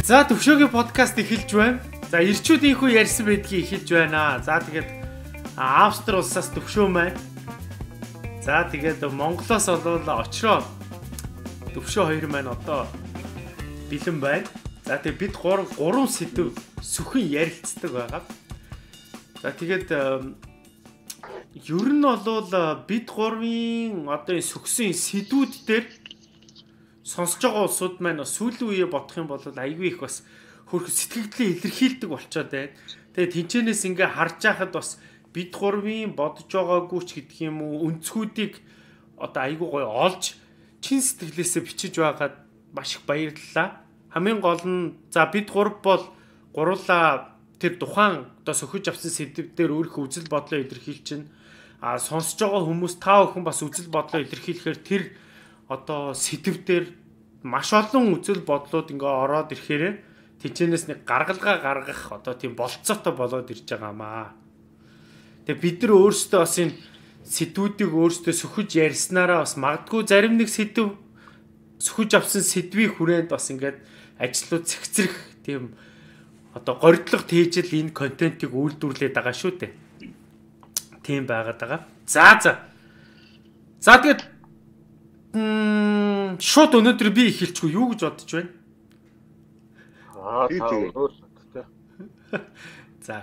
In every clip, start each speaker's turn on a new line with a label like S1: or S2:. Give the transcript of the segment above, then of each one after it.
S1: За төвшөөгийн подкаст эхэлж байна. За ирчүүдийнхүү ярьсан байдгийг эхэлж байна. За тэгээд Австри улсаас төвшөө маань. За тэгээд Монголоос болвол очроо төвшөө хоёр маань одоо бэлэн байна. За тэгээд бид гурван сэдв сүхэн ярилцдаг байгаа. За тэгээд ер нь болвол бид гурвын одоо энэ сүхсэн сэдвүүд дээр сонсож байгаа улсууд маань сүүлийн үеэ бодох юм бол айгүй их бас хөрх сэтгэлдлээ илэрхийлдэг болчоод байна. Тэгээ тэнчэнээс ингээ харж байхад бас бид гурвын бодож байгаагүй ч гэдэг юм уу өнцгүүдийг одоо айгүй гоё олж чин сэтгэлээсээ бичиж байгаад маш их баярлалаа. Хамгийн гол нь за бид гурав бол гурлаа тэр тухайн одоо сөхөж авсан сэдвээр өөрийнхөө үзэл бодлоо илэрхийлж чинь сонсож байгаа хүмүүс та бүхэн бас үзэл бодлоо илэрхийлэхээр тэр одоо сэдвээр маш олон үзэл бодлууд ингээ ороод ирэхээр тэнцэнээс нэг гаргалгаа гаргах одоо тийм болцоотой болоод ирж байгаамаа. Тэгээ бид нар өөрсдөө бас энэ сэдвүүдийг өөрсдөө сөхөж ярьснараа бас магадгүй зарим нэг сэдв сөхөж авсан сэдвийн хүрээнд бас ингээд ажлууд цэгцрэх тийм одоо горьдлого тээжэл энэ контентыг үйлдвэрлээд байгаа шүү дээ. Тийм байгаад байгаа. За тэгээд шууд өнөөдөр би эхэлчихгүй юу гэж бодож байна? За.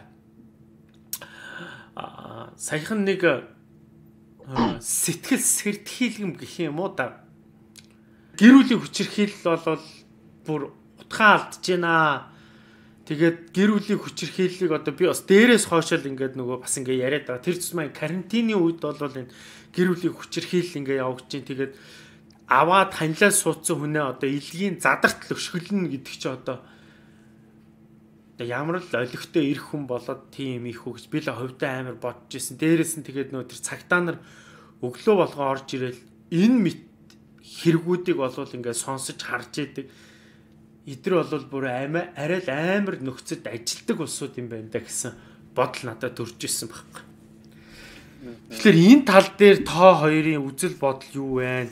S1: Саяхан нэг сэтгэл сэртхийлгэм гэх юм уу да. Гэр бүлийн хүчирхийлэл бол бүр утгаа алдж байна. Тэгээд гэр бүлийн хүчирхийллийг одоо би бас дээрээс хоошол ингээд нөгөө бас ингээд яриад байгаа. Тэр цэс маань карантины үед бол энэ гэр бүлийн хүчирхийлэл ингээд явагдаж чинь тэгээд аваад ханилаа суудсан хүнээ одоо илгийн задарт löшгөлнө гэдэг чи одоо ямар л олигтой ирэх хүн болоод тийм их хөгж би л хувьдаа амар бодож ирсэн. Дээрээс нь тэгээд нөө тэр цагтаа нар өглөө болгоо орж ирэл энэ хэрэгүүдийг болвол ингээд сонсож харж идэг. Эдгээр бол бүр арай л амар нөхцөд ажилдаг улсууд юм байна да гэсэн бодол надад төрж ирсэн байхгүй. Тэгэхээр энэ тал дээр та хоёрын үзэл бодол юу вэ?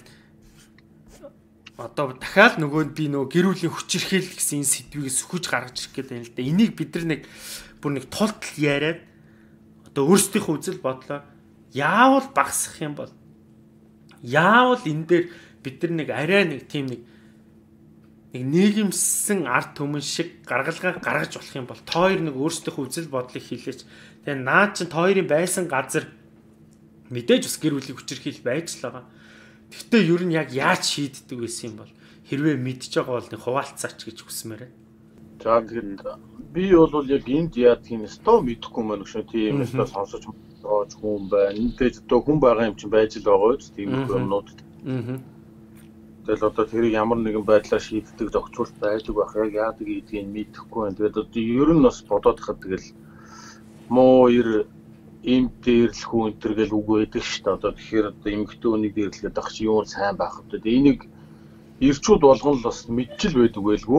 S1: Одоо дахиад нөгөө би нөгөө гэр бүлийн хүчирхийлэл гэсэн энэ сэдвийг сөхөж гаргаж ирэх гэдэг юм л да. Энийг бид нар бүр нэг тултал яриад одоо өөрсдийнхөө үзэл бодлоо яавал багасгах юм бол яавал энэ дээр бид нар нэг арай нэг тийм нэг нийгэмсэн ард түмэн шиг гаргалгаа гаргаж болох юм бол та хоёр нэг өөрсдийнхөө үзэл бодлыг хэлээч. Тэгээ наад чинь та хоёрын байсан газар мэдээж бас гэр бүлийн хүчирхийлэл байж л байгаа. Гэхдээ ер нь яг яаж шийддэг байсан юм бол хэрвээ мэдж байгаа бол нэг хуваалцаач гэж хүсмээр байна.
S2: За тэгээд би бол яг энд яадгийг нэстөө мэдэхгүй мөн шүү. Тийм нэстөө сонсож байгаа хүн байна. Эндээс одоо хүн байгаа юм чинь байж л байгаа үү? Тийм юмнууд. Тэгэл одоо тэрийг ямар нэгэн байдлаар шийддэг зохицуулт байдаг байх. Яг яадаг гэдгийг мэдэхгүй байна. Тэгээд одоо ер нь бас бодоод хахад тэгэл муу имтэрл хүн энтергээл үг байдаг шүү дээ. Одоо тэгэхээр одоо эмэгтэй хүнийг дээрлэхэд ах чи юу сайн байх вэ? Энийг ирчүүд болгон л бас мэдчил байдаг байлгүй.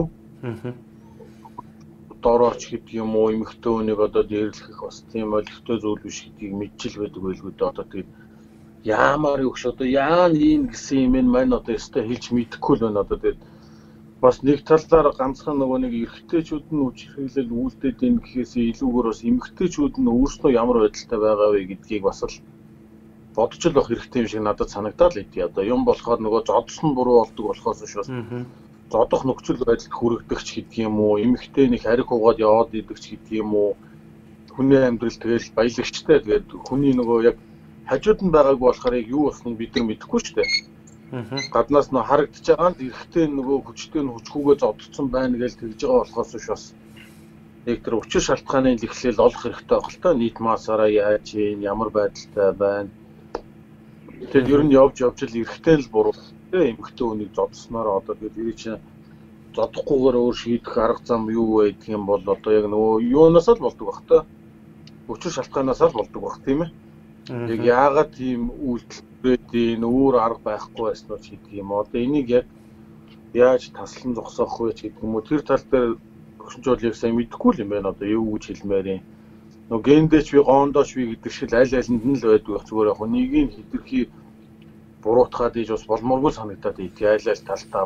S2: Дорооч гэдэг юм уу эмэгтэй хүнийг одоо дээрлэх бас тийм олигтой зүйл биш гэдгийг мэдчил байдаг байлгүй дээ. Одоо тэгээд яамаар юуш одоо яа ийм гэсэн юм маань одоо өстой хэлж мэдэхгүй л байна. Одоо тэгээд бас нэг талаар ганцхан нөгөө нэг эрэгтэйчүүд нь хүчирхийлэл үйлдээд ийн гэхээсээ илүүгээр бас эмэгтэйчүүд нь өөрсдөө ямар байдалтай байгаа вэ гэдгийг бас л бодож л байх хэрэгтэй юм шиг надад санагдаад л идэв. Одоо юм болохоор нөгөө зодсон буруу болдог болохоос биш бас зодох нөхцөл байдалд хүрэгдэг ч гэдэг юм уу эмэгтэй нэг хариг хугаад яваад идэг ч гэдэг юм уу хүний амьдрал тэгэл баялагчтай тэгээд хүний нөгөө яг хажууд нь байгаагүй болохоор яг юу болсныг бид нар мэдэхгүй шүү дээ. Гаднаас нь харагдаж байгаа нь эрэхтэй нөгөө хүчтэй нь хүчгүйгээ зодцсон байна гэж тэгж байгаа болохоос биш бас яг тэр учир шалтгааныг ихлээл олох хэрэгтэй байх л та нийт масаараа яаж юм ямар байдалтай байна. Тэгэхээр ер нь явж л эрэхтэй л буруу тэ эмэгтэй хүнийг зодсноор одоо тэр чинь зодохгүйгээр өөр шийдэх арга зам юу вэ гэх юм бол одоо яг нөгөө юунаас л болдог бах та учир шалтгаанаас л болдог бах тийм ээ. Яг яагаад тийм үйлдэлээд өөр арга байхгүй байсан ч гэдэг юм. Одоо энийг яг яаж таслан зогсоох вэ гэдэг юм уу. Тэр тал дээр өгсөн ч бол яг сайн мэдэхгүй юм байна. Одоо юу гэж хэлмээр юм. Нөгөө гендээч би гоондооч би гэдэг шиг аль алинд нь л байдаг. Зүгээр яг нэгийг хэтэрхий буруутгаад ийж бас болмооргүй санагдаад ий. Аль аль талтаа бас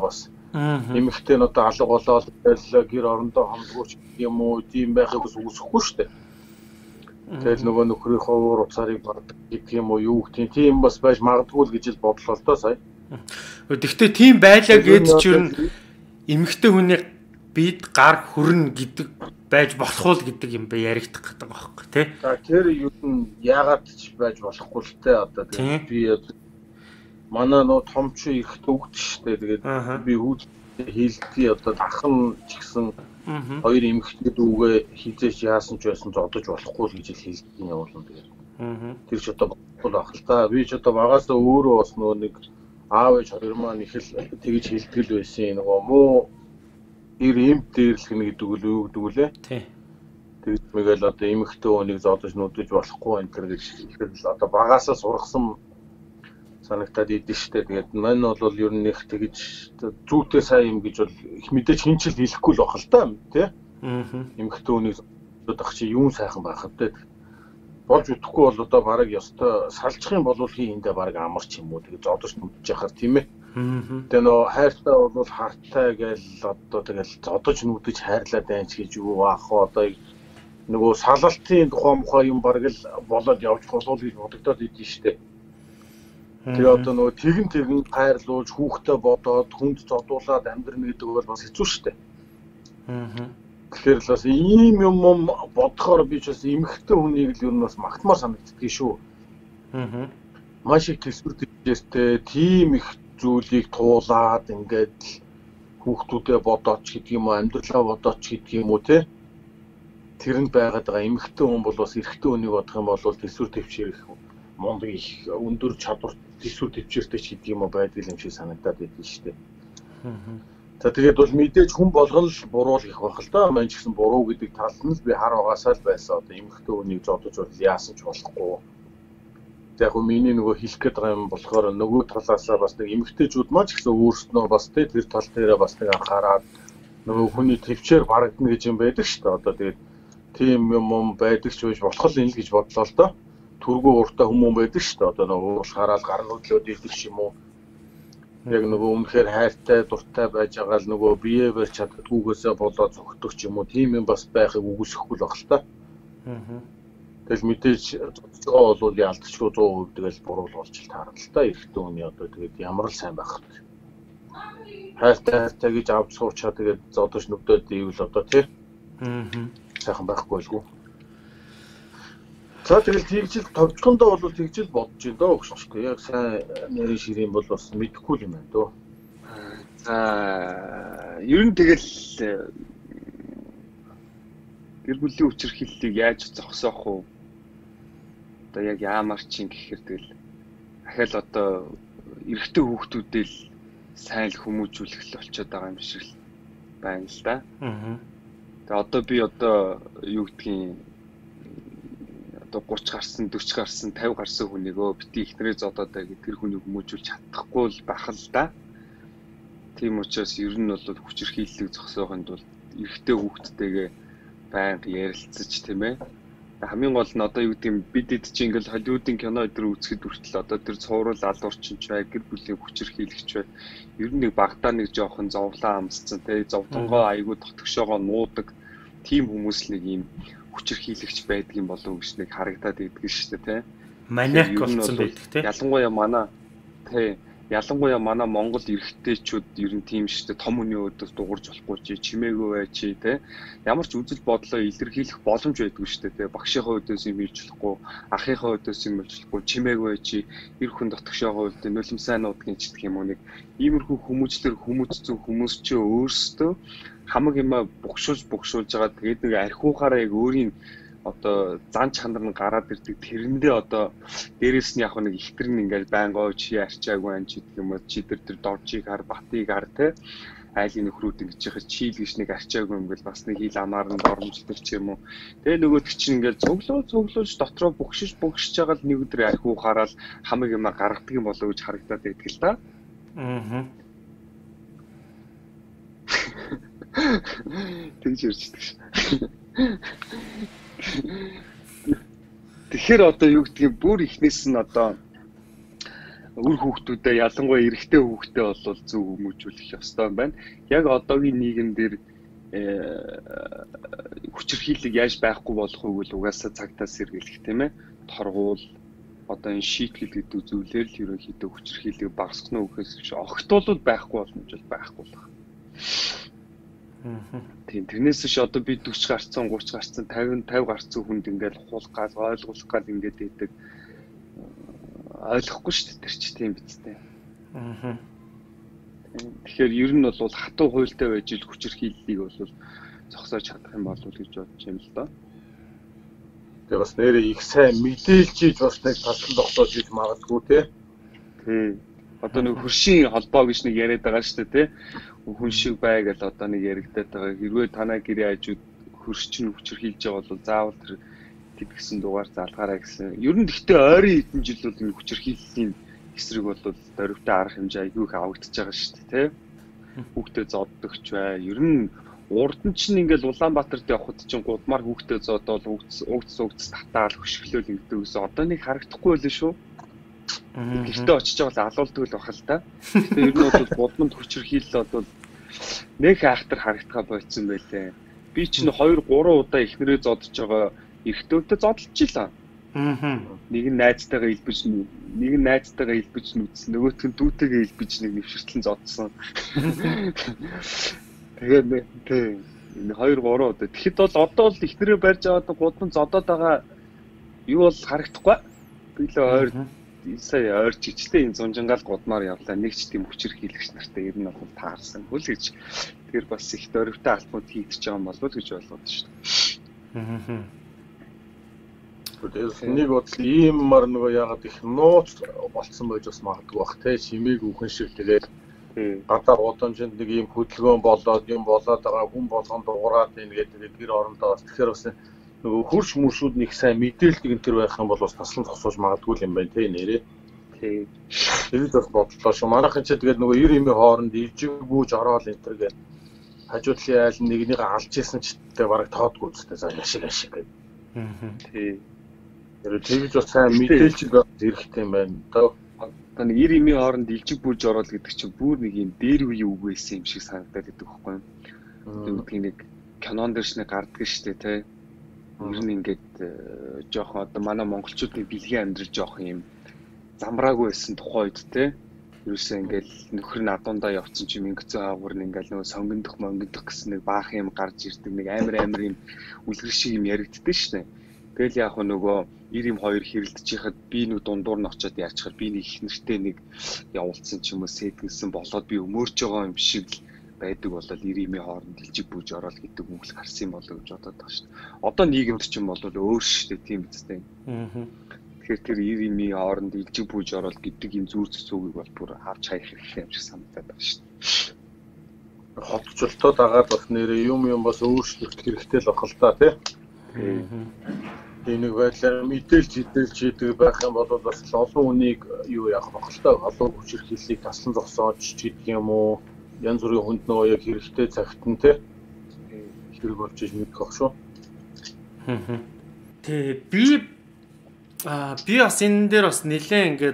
S2: Эмэгтэй нь одоо алга болоод гэр орондоо хамдгууч юм уу тийм байхыг үсэхгүй шүү дээ. Тэгэл нөгөө нөхрийнхөө уур уцаарыг бардаг гэх юм уу юу гэх тийм бас байж магадгүй л гэж л бодлоо л доо сая.
S1: Гэхдээ тийм байлаа гэд ч юу эмэгтэй хүний бид гар хүрнэ гэдэг байж болох уу гэдэг юм бэ яригдах гэдэг байхгүй тий.
S2: За тэр юу нь яагаад ч байж болохгүй л те одоо тэгээд би манай нөө томч их төгд штэ тэгээд би хүүд хийлдгий одоо ахын ч гэсэн хоёр эмэгтэй дүүгээ хизээч яасан ч байсан зодож болохгүй л гэж хэлдэг юм явуулна тэгээд. Тэр ч одоо болохгүй байх л та. Би ч одоо багасаа өөрөө бас нөө нэг аав ээж хоёр маань их л тэгж хэлтгэл байсан нөгөө муу эмт дээрлэх нэг гэдэг үл юу гэдэг үлээ.
S1: Тий.
S2: Тэгээд мэгэл одоо эмэгтэй хүнийг зодож нүдэж болохгүй энэ төр гэж хэлэхэд одоо багасаа сургасан санагтаад идэв штэ. Тэгээд мань бол ер нь их тэгж зүйтэй сайн юм гэж бол их мэдээж хинчил хэлэхгүй л бах л та тий. Эмэгтэй хүнийг зодох чи юун сайхан байх вэ? Болж үтэхгүй бол одоо бараг ёстой салжих юм бол хийндээ бараг амарч юм уу тэгээд зодож нүдэж яхаар тийм ээ. Тэгээ нөө хайртай бол харттай гээл одоо тэгэл зодож нүдэж хайрлаад байнч гэж юу аах одоо нөгөө салалтын тухай юм бараг л болоод явж болов гэж бодогдоод идэв штэ. Тэгээ одоо нөгөө тэгэн хайрлуулж хүүхдээ бодоод хүнд зодуулаад амьдрна гэдэг бол бас хэцүү штэ. Тэгэхээр л бас ийм юм бодохоор би ч бас эмэгтэй хүнийг л ер нь бас магтмаар санагддгийг шүү. Маш их төсвөр төстэй тийм их зүйлийг туулаад ингээд хүүхдүүдээ бодооч гэдэг юм уу амьдралаа бодооч гэдэг юм уу те тэрэнд байгаад байгаа эмэгтэй хүн бол бас эрэгтэй хүнийг бодох юм бол төсвөр төвчээр их мундаг их өндөр чадвар төсвөр төвчээртэй ч гэдэг юм уу байдаг юм шиг санагдаад байдаг шүү дээ. За тэгээд бол мэдээж хүн болгон л буруу л их байх л да. Мань ч гэсэн буруу гэдэг тал нь л би хар угаасаа л байсан. Одоо эмэгтэй хүнийг зодож бол яасан ч болохгүй. Яг нь миний нөгөө хэлэх гээд байгаа юм болохоор нөгөө талаасаа бас нэг эмэгтэйчүүд маань ч гэсэн өөрснөө бас тэр тал дээрээ бас нэг анхаарад нөгөө хүний төвчээр барагдана гэж юм байдаг шүү дээ. Одоо тэгээд тийм юм байдаг ч байж болох л энэ л гэж бодлоо л доо. Түргүү уртаа хүмүүс байдаг шүү дээ. Одоо нөгөө уушгаараа гар нүдлөөд идэг юм уу? Яг нөгөө үнэхээр хайртай дуртай байж байгаа л нөгөө бие барьж чаддгүйгээсээ болоод зөгтөх ч юм уу тийм юм бас байхыг үгүйсэхгүй л баг л та. Тэгэл мэдээж зодцоо бол ялдчихгүй 100% тэгэл буруу болж л таарна л та. Эрэгтэй хүний одоо тэгээд ямар л сайн байх вэ? Хайртай гэж авч суучаа тэгээд зодож нүдээд ивэл одоо тий. Сайхан байхгүй байлгүй. За тэгэл тэгжил товчхондоо бол тэгжил бодож байна доо өгшөхгүй. Яг сайн нэрийн ширийн бол бас мэдэхгүй юм байна дөө.
S3: За ер нь тэгэл гэр бүлийн хүчирхийллийг яаж зогсоох вэ? Одоо яг яамар чинь гэхээр тэгэл дахиад одоо эрэгтэй хүүхдүүдээ л сайн л хүмүүжүүлэх л болчиход байгаа юм шиг л байна л да. Тэгээ одоо би одоо юу гэдгийг одоо 30 гарсан, 40 гарсан, 50 гарсан хүнийгөө бити ихнэрээ зодоод байгаа тэр хүнийг хүмүүжүүлж чадахгүй л байх л да. Тийм учраас ер нь бол хүчирхийллийг зогсоохынд бол эрэгтэй хүүхдтэйгээ байнга ярилцаж тийм ээ. Хамгийн гол нь одоо юу гэдэг юм бид чинь ингээл Холливуудын кино өдр үзэхэд хүртэл одоо тэр цуврал аль орчинч бай, гэр бүлийн хүчирхийлэгч бай. Ер нь нэг багтаа нэг жоохон зовлон амсцсан тий зовдонгоо айгүй тогтгошоогоо нуудаг тийм хүмүүс нэг юм хүчирхийлэгч байдаг юм болов уу гэж нэг харагдаад идэг шүү дээ тий.
S1: Маниак болсон байдаг тий.
S3: Ялангуяа манай Монгол эрэгтэйчүүд ер нь тийм шүү дээ. Том хүний өдөөс дуурж болохгүй чи чимээгүй бай чи тий. Ямар ч үзэл бодлоо илэрхийлэх боломж байдгүй шүү дээ тий. Багшийнхаа өдөөс юм хийж болохгүй, ахийнхаа өдөөс юм хийж болохгүй, чимээгүй бай чи эр хүн дотгошоогоо үлдээ нулимсай нуудгийн ч гэх юм уу нэг иймэрхүү хүмүүжлэр хүмүүжсэн хүмүүс чи өөрсдөө хамаг юмаа богшуулж байгаа. Тэгээд нэг архиухаараа яг өөрийн одоо зан чанар нь гараад ирдэг. Тэрэндээ одоо дээрээс нь яг нэг ихтер нь ингээл байнгоо чи арчаагүй ан чи гэх юм уу чи тэр доржиг хар батыг хар те айлын нөхрүүд ингэж яхаж чийл гэж нэг арчаагүй юм бэл бас нэг хил амаар нь доромжлдог ч юм уу. Тэгээ нөгөөд чинь ингээл цуглуулж дотроо богшиж байгаа л нэг өдөр архиухаараа л хамаг юмаа гаргадаг юм болоо гэж харагдаад байдаг л та. Тэгж ярьждаг ш. Тэгэхээр одоо юу гэдгийг бүр ихнээс нь одоо үр хүүхдүүдэд ялангуяа эрэгтэй хүүхдээ бол зөв хүмүүжүүлэх ёстой юм байна. Яг одоогийн нийгэмдэр хүчирхийллийг яаж байхгүй болох вэ гэвэл угаасаа цагтаас сэргийлэх тийм ээ. Торгуул одоо энэ шийтгэл гэдэг зүйлээр л ерөнхийдөө хүчирхийллийг багасгах нь үхээс огтуул байхгүй болно гэж байхгүй л байна. Тийм тэрнээс ш одоо би 40 гарцсан 30 гарцсан 50 гарцсан хүнд ингээд хуулах гал ойлгуулах гал ингээд идэг ойлгохгүй шүү дээ тэр чи тийм биз дээ. Тэгэхээр ер нь бол хатуу хуйлтай байж ил хүчирхийллийг бол зогсоож чадах юм болов уу гэж бодож юм л доо. Тэгээ бас нэрээ их сайн мэдээлж ийж бас нэг таслан тогтоож ийж магадгүй те. Тийм. Одоо нэг хөршийн холбоо гэж нэг яриад байгаа шүү дээ те. Хүн шиг бай гэж одоо нэг яригдаад байгаа. Хэрвээ танай гэрээ хажууд хөршчин хүчирхийлж байгаа бол заавал тэр гэдгсэн дугаар залгаарай гэсэн. Ер нь гэхдээ ойрын хэдэн жил бол энэ хүчирхийллийн эсрэг бол дөрвтэй арга хэмжээ айгүй их авагдаж байгаа шүү дээ те. Хүүхдээ зоддогч бай. Ер нь урд нь чинь ингээл Улаанбаатарт явхад чинь гудмаар хүүхдээ зодоод угц татаал хөшгөлөөл ингэдэг гэсэн. Одоо нэг харагдахгүй байлаа шүү. Гэртээ очиж байгаа л алуулдаг л бахал та. Гэхдээ ер нь бол гудманд хүчирхийлэл бол нэг хайхтар харагдгаа болцсон байлээ. Би чинь 2 3 удаа ихнэрээ зодож байгаа эрэгтэйтэй зодолчихлаа. Нэг нь найзтайгаа илбэж нүцсэн. Нөгөөх нь дүүтэйгээ илбэж нэг нэвшэртлэн зодсон. Тэгээд энэ 2 3 удаа. Тэгэхэд бол одоо л ихнэрээ барьж аваад гудман зодоод байгаа юу бол харагдахгүй. Би л ойр сая ойрч ичтэй энэ зунжангаал гудмаар явлаа. Нэг ч тийм хүчирхийлэгч нартай ер нь бол таарсан. Хөл гэж тэр бас их дөрвтэй алтмууд хийгдэж байгаа юм болов уу гэж болгоод шүү дээ.
S2: Тэгээс нэг бодол ийм мар нөгөө яагаад их нууц болцсон байж бас магадгүй бах те чимээг үхэн шиг тэгээд гадаа удамжинд нэг ийм хөдөлгөөн болоод юм болоод байгаа хүн болгонд дуурайд ингээд гэр орондоо бас тэгэхээр бас нөгөө хурш мөршүүд нэг сайн мэдээлдэг энэ төр байх юм бол бас таслан зогсоож магадгүй юм байна те нэрээ. Тэгээд бас бодлоо шүү. Манайхан ч тэгээд нөгөө 90 эмийн хооронд ижиг бүүж ороод энэ төр гээд хажуудлын айл нэгнийг алж исэн ч тэ бараг тоодгүй үстэй за ашиг гэдэг. Тэгж бас сайн мэдээлж хэрэгтэй юм байна. Одоо
S3: нэг 90 эмийн хооронд ижиг бүүж ороод гэдэг чинь бүр нэг юм дээр үе үг байсан юм шиг санагдаад байдаг байхгүй юу? Тэгвэл нэг кинон дээрч нэг гарддаг шүү дээ те. Ер нь ингээд жоохон одоо манай монголчуудын бэлгийн амьдрал жоохон юм замбраагүй байсан тухай үед те. Юусэн ингээд нөхөр нь адуундаа явцсан чи мингэцэн хаагур нь ингээд нөгөө сонгондох гэсэн нэг баах юм гарч ирдэг нэг амар юм үлгэр шиг юм яригддаг шүү дээ. Тэгэл яг нөгөө 90 2 хэрэлдчихэхэд би нэг дундуур нь очиод яачихаар би нэг их нэртэй нэг явуулсан ч юм уу сэтгэнсэн болоод би өмөрч байгаа юм шиг л байдаг болол 90-ийн хооронд дэлжиг бүүж ороод гэдэг үг л гарсан юм болоо гэж бодоод байгаа шүү дээ. Одоо нийгэмд ч юм бол өөр шүү дээ тийм үстэй. Тэгэхээр тэр 90-ийн хооронд дэлжиг бүүж ороод гэдэг юм зүүр цэцүүгийг бол бүр харж хаях хэрэгтэй юм шиг санагдаад байгаа шүү дээ.
S2: Хотчлолтод агаад бас нэрээ юм бас өөрчлөлт хэрэгтэй л бахал та тийм. Энийг байдлаар мэдээлж хийдэг байх юм бол бас олон хүнийг юу яах бахалтай олон хүчирхийллийг таслан зогсоож гэдэг юм уу янз бүрийн хүнд нөгөө яг хэрэгтэй цагт нь те хэрэг болж мэдэх ах шүү.
S1: Тэг би бас энэ дээр бас нэлээ ингээд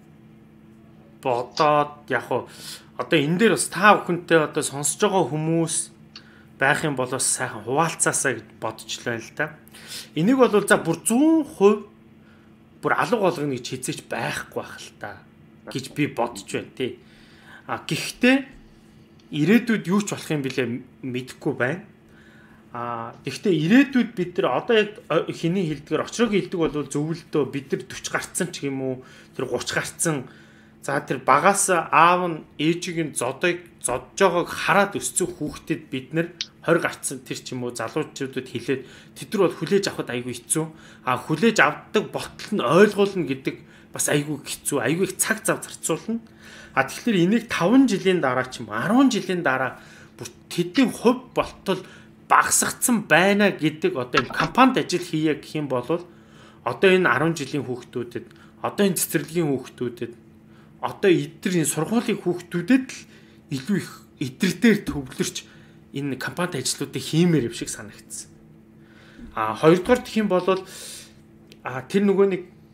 S1: бодоод яг одоо энэ дээр бас та бүхэнтэй одоо сонсож байгаа хүмүүс байх юм бол бас сайхан хуваалцаасаа гэж бодчихлоо л да. Энийг бол за бүр 100% бүр алга болгоно гэж хизээч байхгүй байх л та гэж би бодож байна тий. Гэхдээ ирээдүйд юу ч болох юм бэлээ мэдэхгүй байна. Гэхдээ ирээдүйд бид нар одоо яг хэний хэлдгээр очрог хэлдэг бол зөвлөлтөө бид нар 40 гарцсан ч юм уу тэр 30 гарцсан за тэр багаас аав нь ээжийг нь зодож байгааг хараад өссөн хүүхдэд бид нар 20 гарцсан тэр ч юм уу залуучуудад хэлээд тэд нар бол хүлээж авахд айгүй хэцүү. Хүлээж авдаг болтол нь ойлгуулна гэдэг бас айгүй хэцүү, айгүй их цаг зав зарцуулна. Тэгэхээр энийг 5 жилийн дараа ч юм 10 жилийн дараа бүр тэдний хувь болтол багасгацсан байна гэдэг одоо энэ компанид ажил хийе гэх юм бол одоо энэ 10 жилийн хүүхдүүдэд одоо энэ цэцэрлэгийн хүүхдүүдэд одоо эдгээр энэ сургуулийн хүүхдүүдэд л илүү их эдгээр дээр төвлөрч энэ компанид ажлуудыг хиймээр юм шиг санагдсан. Хоёрдугаар гэх юм бол тэр нөгөө нэг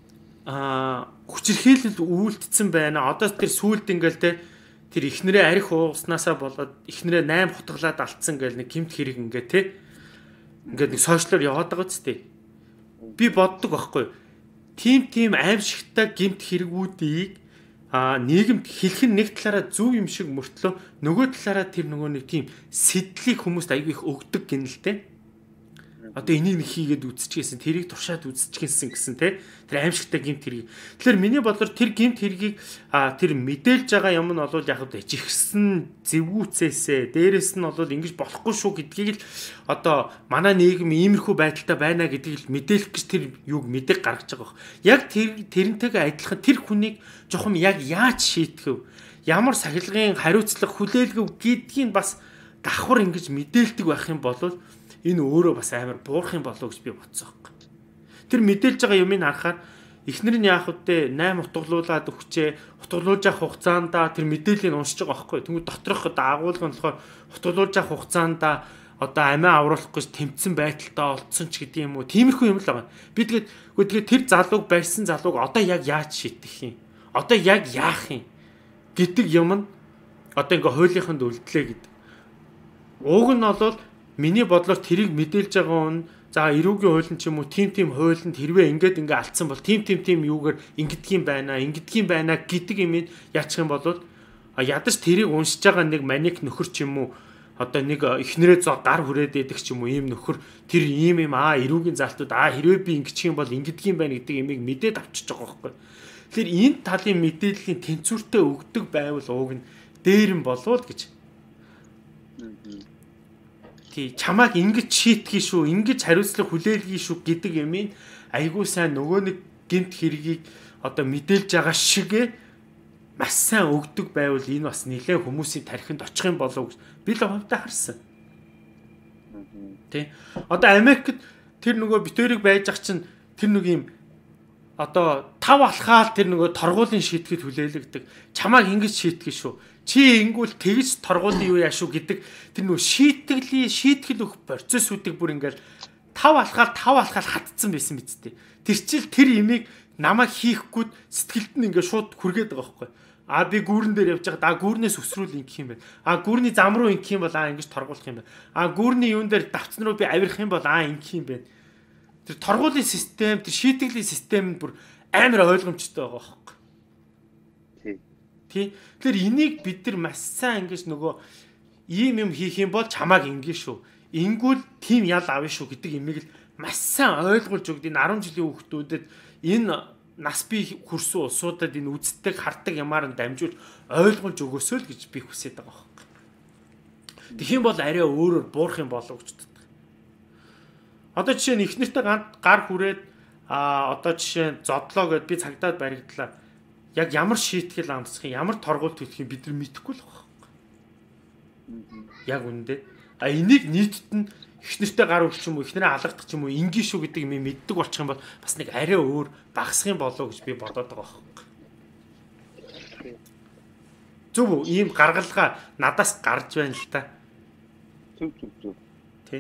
S1: хүчирхийлэл үйлдэлсэн байна. Одоо тэр сүулт ингээл тэр ихнэрээ арх ууснасаа болоод ихнэрээ 8 хутгалаад алдсан гэл нэг гэмт хэрэг ингээ те. Ингээд нэг сошиалор яваад байгаа ч тийм. Би боддог байхгүй. Тим аимшигтай гэмт хэрэгүүдийг нийгэмд хэлэх нь нэг талаараа зөв юм шиг мөртлөө нөгөө талаараа тэр нөгөө нэг тийм сэтлийг хүмүүст аягүй их өгдөг гин л те. Одоо энийг нэг хийгээд үзчихсэн, тэрийг туршаад үзчихсэн гэсэн те. Тэр аимшигтай гэмт хэрэг. Тэгэхээр миний бодлоор тэр гэмт хэргийг тэр мэдээлж байгаа юм нь бол яг л жигсэн зэвгүүцээсээ дээрэс нь бол ингэж болохгүй шүү гэдгийг л одоо манай нийгэм иймэрхүү байдалтай байна гэдгийг л мэдээлэх гэж тэр юуг мэдээг гаргаж байгаа юм. Яг тэрнтэйгээ адилхан тэр хүнийг жоохон яг яаж шийтгэв? Ямар сахилгын хариуцлага хүлээлгэв гэдгийг бас давхар ингэж мэдээлдэг байх юм бол энэ өөрөө бас амар буурах юм болов гэж би бодсон юм. Тэр мэдээлж байгаа юмыг харахаар эхнэр нь яах вэ? 8 утгалуулад өгчээ. Утгалуулж авах хугацаанд тэр мэдээллийг уншиж байгаа байхгүй. Тэнгүүд доторх одоо агуулга нь болохоор утгалуулж авах хугацаанд одоо амиа авруулах гэж тэмцсэн байдалтай олдсон ч гэдэг юм уу. Тиймэрхүү юм л байгаа. Би тэгээд тэр залууг барьсан залууг одоо яг яаж шийдэх юм? Одоо яг яах юм гэдэг юм нь одоо ингээ хуулийнханд үлдлээ гэдэг. Ууг нь бол миний бодлоор тэрийг мэдээлж байгаа нь за эрүүгийн хуулийн ч юм уу тим хуулинд хэрвээ ингээ алдсан бол тим юугаар ингэдгийм байна гэдэг юм яачих юм бол ядаж тэрийг уншиж байгаа нэг маник нөхөр ч юм уу одоо нэг ихнэрээ гар хүрээд идэх ч юм уу ийм нөхөр тэр ийм эрүүгийн залтууд хэрвээ би ингэчих юм бол ингэдгийм байна гэдэг юмыг мэдээд авчиж байгаа байхгүй. Тэгэхээр энэ талын мэдээллийн тэнцвэртэй өгдөг байвал ууг нь дээр нь болов гэж. Чамааг ингэж шийтгий шүү, ингэж хариуцлага хүлээлгий шүү гэдэг юмыг айгуу сайн нөгөө нэг гэмт хэргийг одоо мэдээлж байгаа шиг маш сайн өгдөг байвал энэ бас нэлээд хүмүүсийн тархинд очих юм болов гэж би л хувьдаа харсан. Тэ. Одоо Америкт тэр нөгөө битэрийг байж ах чинь тэр нэг юм одоо тав алхаал тэр нөгөө торгуулийн шийтгэд хүлээлгдэг. Чамааг ингэж шийтгий шүү. Чи ингүүл тэгж торгуулийн юу яашгүй гэдэг тэр нөгөө шийтгэл өгөх процессүүдийг бүр ингээл тав алхаал хатцсан байсан биз дээ. Тэр чил тэр имийг намайг хийхгүй сэтгэлд нь ингээд шууд хүргээд байгаа байхгүй. Би гүүрэн дээр явж байгаа. Гүүрнээс өсрүүл ингэх юм байна. Гүүрний зам руу ингэх юм бол ингэж торгуулах юм байна. Гүүрний юун дээр давцсан руу би авирах юм бол ингэх юм байна. Тэр торгуулийн систем, тэр шийтгэлийн систем бүр амар ойлгомжтой байгаа байхгүй. Тэгэхээр энийг бид нар маш сайн ингэж нөгөө ийм юм хийх юм бол чамааг ингэ шүү. Ингүүл тийм ял авна шүү гэдэг имийг л маш сайн ойлгуулж өгд. Энэ 10 жилийн хүүхдүүдэд энэ нас бие хүрсэн улсуудад энэ үздэг хардаг ямаар нь дамжуулж ойлгуулж өгөөсөө л гэж би хүсэж байгаа байхгүй. Тэгэх юм бол арай өөрөөр буурах юм болов гэж боддог. Одоо жишээ нь ихнэртэй гар хүрээд одоо жишээ нь зодлоо гэд би цагдаад баригдлаа. Яг ямар шийтгэл амсах юм, ямар торгуулт төлөх юм бид нар мэдэхгүй л байгаа. Яг үнэндээ. Энийг нийтэд нь ихнэртэй гар өрч юм уу, ихнэрээ алгадах ч юм уу, ингийн шүү гэдэг юм мэддэг болчих юм бол бас нэг арай өөр багасх юм болоо гэж би бодоод байгаа байхгүй. Зөв үү? Ийм гаргалгаа надаас гарч байна л та.
S3: Зөв.
S1: Тэ.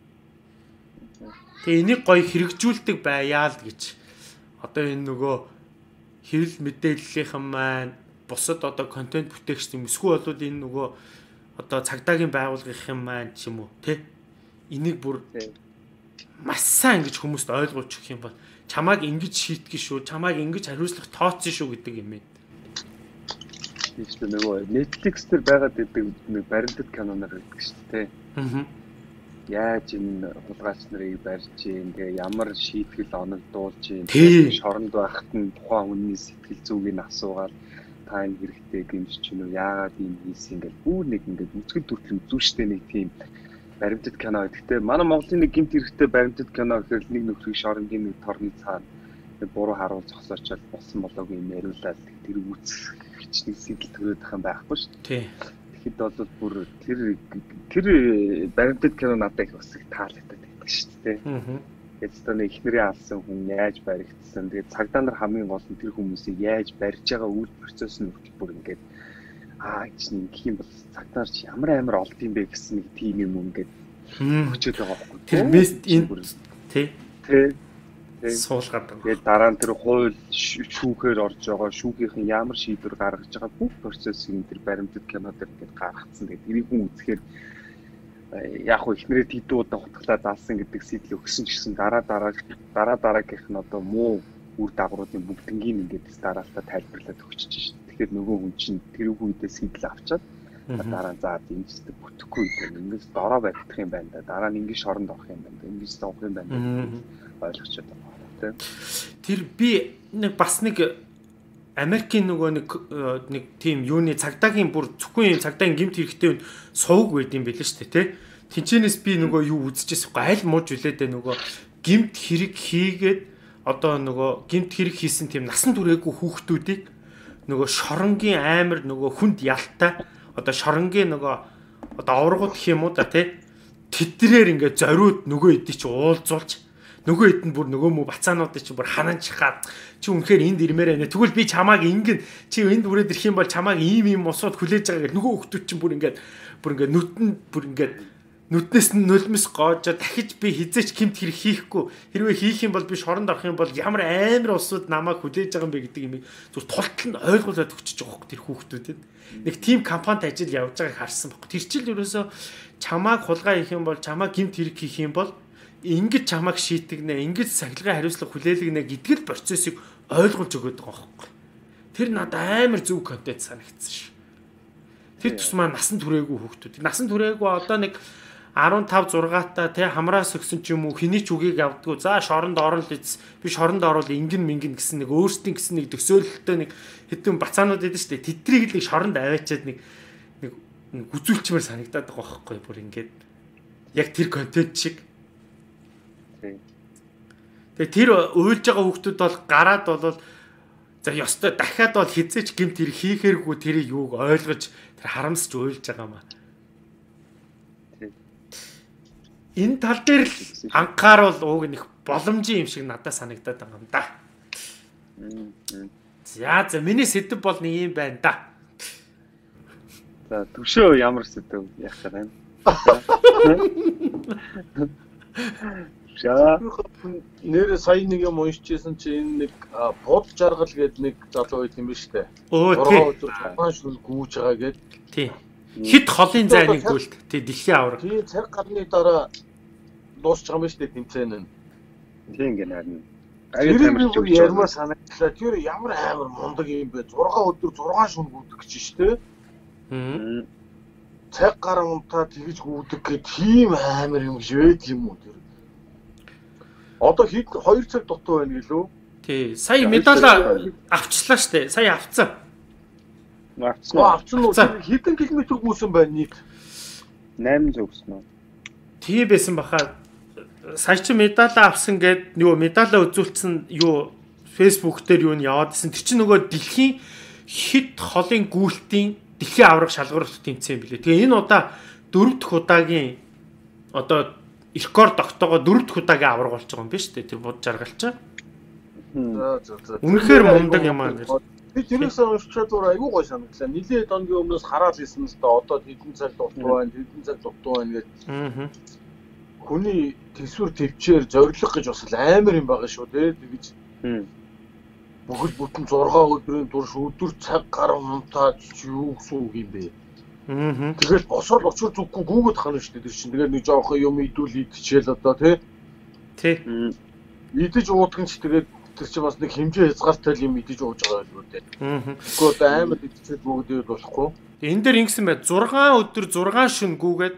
S1: Тэгээ энийг гоё хэрэгжүүлдэг байяа л гэж. Одоо энэ нөгөө хэвлэл мэдээллийнхэн маань бусад одоо контент бүтээгч юм эсвэл бол энэ нөгөө одоо цагдаагийн байгууллагын маань ч юм уу тий энийг бүр маш сайн ингэж хүмүүст ойлгуулж өгөх юм бол чамааг ингэж шийтгэж шүү, чамааг ингэж хариуцлах тооцсон шүү гэдэг юм ээ.
S3: Тиймээ нөгөө Netflix дээр байгаад байдаг нэг баримтат киноноор байдаг шүү дээ. Яаж энэ хулгайч нарыг барьж ийн, тэгээ ямар шийтгэл оногдуулж ийн, шоронд байхад нь тухайн хүний сэтгэл зүгийг асуугаад та энэ хэрэгтэй гэмж чинь үү, яагаад ийм хийсэн ингээл бүр нэг ингээд үзгэл төрөл үзүүштэй нэг тийм баримтат кино. Гэхдээ манай Монголын нэг гэмт хэрэгтэй баримтат кино гэхэл нэг нөхрийг шорондын нэг торны цаана буруу харуул зогсоочод болсон болоог юм яриулаад тэр үүсэх хичнээн сэтэл төрөөд байгаа юм байхгүй шүү дээ. Тэгэхэд бол бүр тэр баримтат кино надад их бас таалагддаг байдаг шүү дээ. Тэгээд одоо нэг ихнэрээ алсан хүн яаж баригдсан. Тэгээд цагдаа нар хамгийн гол нь тэр хүмүүсийг яаж барьж байгаа үйл процесс нь бүр ингээд чинь гэх юм бол цагдаа нар ямар амар олд юм бэ гэсэн нэг тийм юм ингээд өчөөд байгаа байхгүй.
S1: Тэр мест энэ тий. суулгаад байгаа.
S3: Тэгээд дараа нь тэр хууль шүүхээр орж байгаа шүүхийн ямар шийдвэр гаргаж байгаа бүх процессыг тэр баримтат кино дээр ингээд гаргацсан. Тэгээд тэрийг хүн үзэхээр яг хөө ихнэрээ тэд удаа хутгалаа заалсан гэдэг сэтэл өгсөн ч гэсэн дараагийнх нь одоо муу үр дагавруудын бүгднийг ингээд дараалтаа тайлбарлаад өгчөж шин. Тэгэхээр нөгөө хүн чинь тэр үедээ сэтэл авчаад дараа нь заад ингэжтэй бүтэхгүй гэдэг ингэж дороо барих юм байна да. Дараа нь ингэж шоронд орох юм байна. Ингэж зовх юм байна. Ойлгочод байгаа тийм.
S1: Тэр би бас нэг Америкийн нөгөө нэг тийм юуны цагдаагийн бүр зөвхөн цагдаагийн гэмт хэрэгтэй сувг байд юм байл шүү дээ тий. Тинчэнэс би нөгөө юу үзчихсэн байхгүй аль мууж үлээдэ нөгөө гэмт хэрэг хийгээд одоо нөгөө гэмт хэрэг хийсэн тийм насан туршаагүй хүүхдүүдийг нөгөө шоронгийн амар нөгөө хүнд ялтай одоо шоронгийн нөгөө одоо аврагууд гэх юм уу да тий. Тэдрээр ингээд зориуд нөгөө эдий чи уулзуулж нөгөө хэд нь бүр нөгөө мө бацаануудыг чи бүр хананчхаад чи үнэхээр энд ирмээр байна. Тэгвэл би чамааг ингэн чи энд бүрээд ирэх юм бол чамааг ийм усууд хүлээж байгаа гэх нөгөө хүмүүс чинь бүр ингээд нүднээс нь нулимс гоожоо дахиж би хизээч гэмт хэрэг хийхгүй хэрвээ хийх юм бол би шоронд орох юм бол ямар амар усууд намайг хүлээж байгаа юм бэ гэдэг юм зүр тултал нь ойлгуулад өгчөж байгаа хөх тэр хүүхдүүдэд нэг тим компанид ажил явж байгааг харсан баг. Тэр чил ерөөсөө чамааг хулгай хийх юм бол чамааг гэмт хэрэг хийх юм бол ингэж чамааг шийтгнэ, ингэж сахилгын хариуцлага хүлээлгэнэ гэдэг л процессыг ойлгуулж өгöd байгаа байхгүй. Тэр надад амар зөв контент санагдсан ш. Тэр тусмаа насан туршаагүй хүүхдүүд. Насан туршаагүй одоо нэг 15 6-ата тий хамраас өгсөн ч юм уу хэний ч үгийг авдггүй. За шоронд орно л биз. Би шоронд орвол ингэн гэсэн нэг өөрсдийн гэсэн нэг төсөөлөлтөй нэг хэдэн бацаанууд байдаг шүү дээ. Тэдрийг л шоронд аваачаад нэг үзүүлчмээр санагдаад байгаа байхгүй бүр ингээд яг тэр контент шиг. Тэгээ тэр уйлж байгаа хүүхдүүд бол гараад бол за ёстой дахиад бол хизээч гэмт хэрэг хийхээргүй тэрийг юуг ойлгож тэр харамсч уйлж байгаа маа. Энэ тал дээр л анхааруул ууг нэг боломжийн юм шиг надад санагдаад байгаа юм да. За миний сэдв бол нэг юм байна да.
S3: За төвшөө ямар сэдв яах вэ?
S2: Нэр сая нэг юм уншижсэн чи энэ нэг бод жаргал гэдэг нэг залуу байт юм ба штэ.
S1: Өө тий.
S2: Шул гүүж байгаа гэд.
S1: Тий. Хит холын зайныг гүйлт. Тий дэлхийн авраг.
S2: Тий цаг гарны дараа дуусч байгаа юм штэ тэмцээн нь.
S3: Тийм гэнэ харин.
S2: Тэр ярмаар санагдлаа. Тэр ямар амар мундаг юм бэ? 6 өдөр 6 шөнө гүйдэг гэж штэ. Цаг гар унтаа тэгж гүйдэг гэх тийм амар юм швэд юм уу тэр. Одоо хэд 2 цаг дутуу байна гэлөө.
S1: Тий. Сая медаль авчлаа штэ. Сая авцсан.
S2: Авцсан уу? Хэдэн километр гүйсэн байна нийт?
S3: 800 өгсөн үү?
S1: Тий байсан баха. Сая чи медаль авсан гэд нөгөө медаль үзүүлсэн юу Facebook дээр юу н яваадсэн. Тэр чинь нөгөө дэлхийн хит холын гүйлтийн дэлхийн авраг шалгаруулалт тэмцээн билээ. Тэгээ энэ удаа 4 дахь удаагийн одоо рекорд тогтоогоо 4 дахь удаагийн авраг болж байгаа юм биш үү? Тэр бод жаргалч. Үнэхээр мундаг юм аа.
S2: Би тэрээс уншчихад зур айгүй гой санагдлаа. Нилийн доногийн өмнөөс хараад ирсэн л да одоо хэдэн цаг дутуу байна гэж. Хүний төсвөр төвчээр зориг гэж бас амар юм байгаа шүү дээ. Тэгэж бүгд бүтэн 6 өдрийн турш өдөр цаг гар унтаад юу гэсэн үг юм бэ? Тэгэл босоод очир зүггүй гүгэд хана шүү дээ. Тэр чинь тэгээд нэг жоохон юм идүүл идчихэл одоо тий. Идэж уудах нь ч тэгээд тэр чинь бас нэг хэмжээ хязгаартай юм идэж ууж байгаа л үү дээ. Гэхдээ одоо амар идчихээд бүгд болохгүй.
S1: Энэ дээр ингэсэн бай 6 өдөр 6 шөнө гүгээд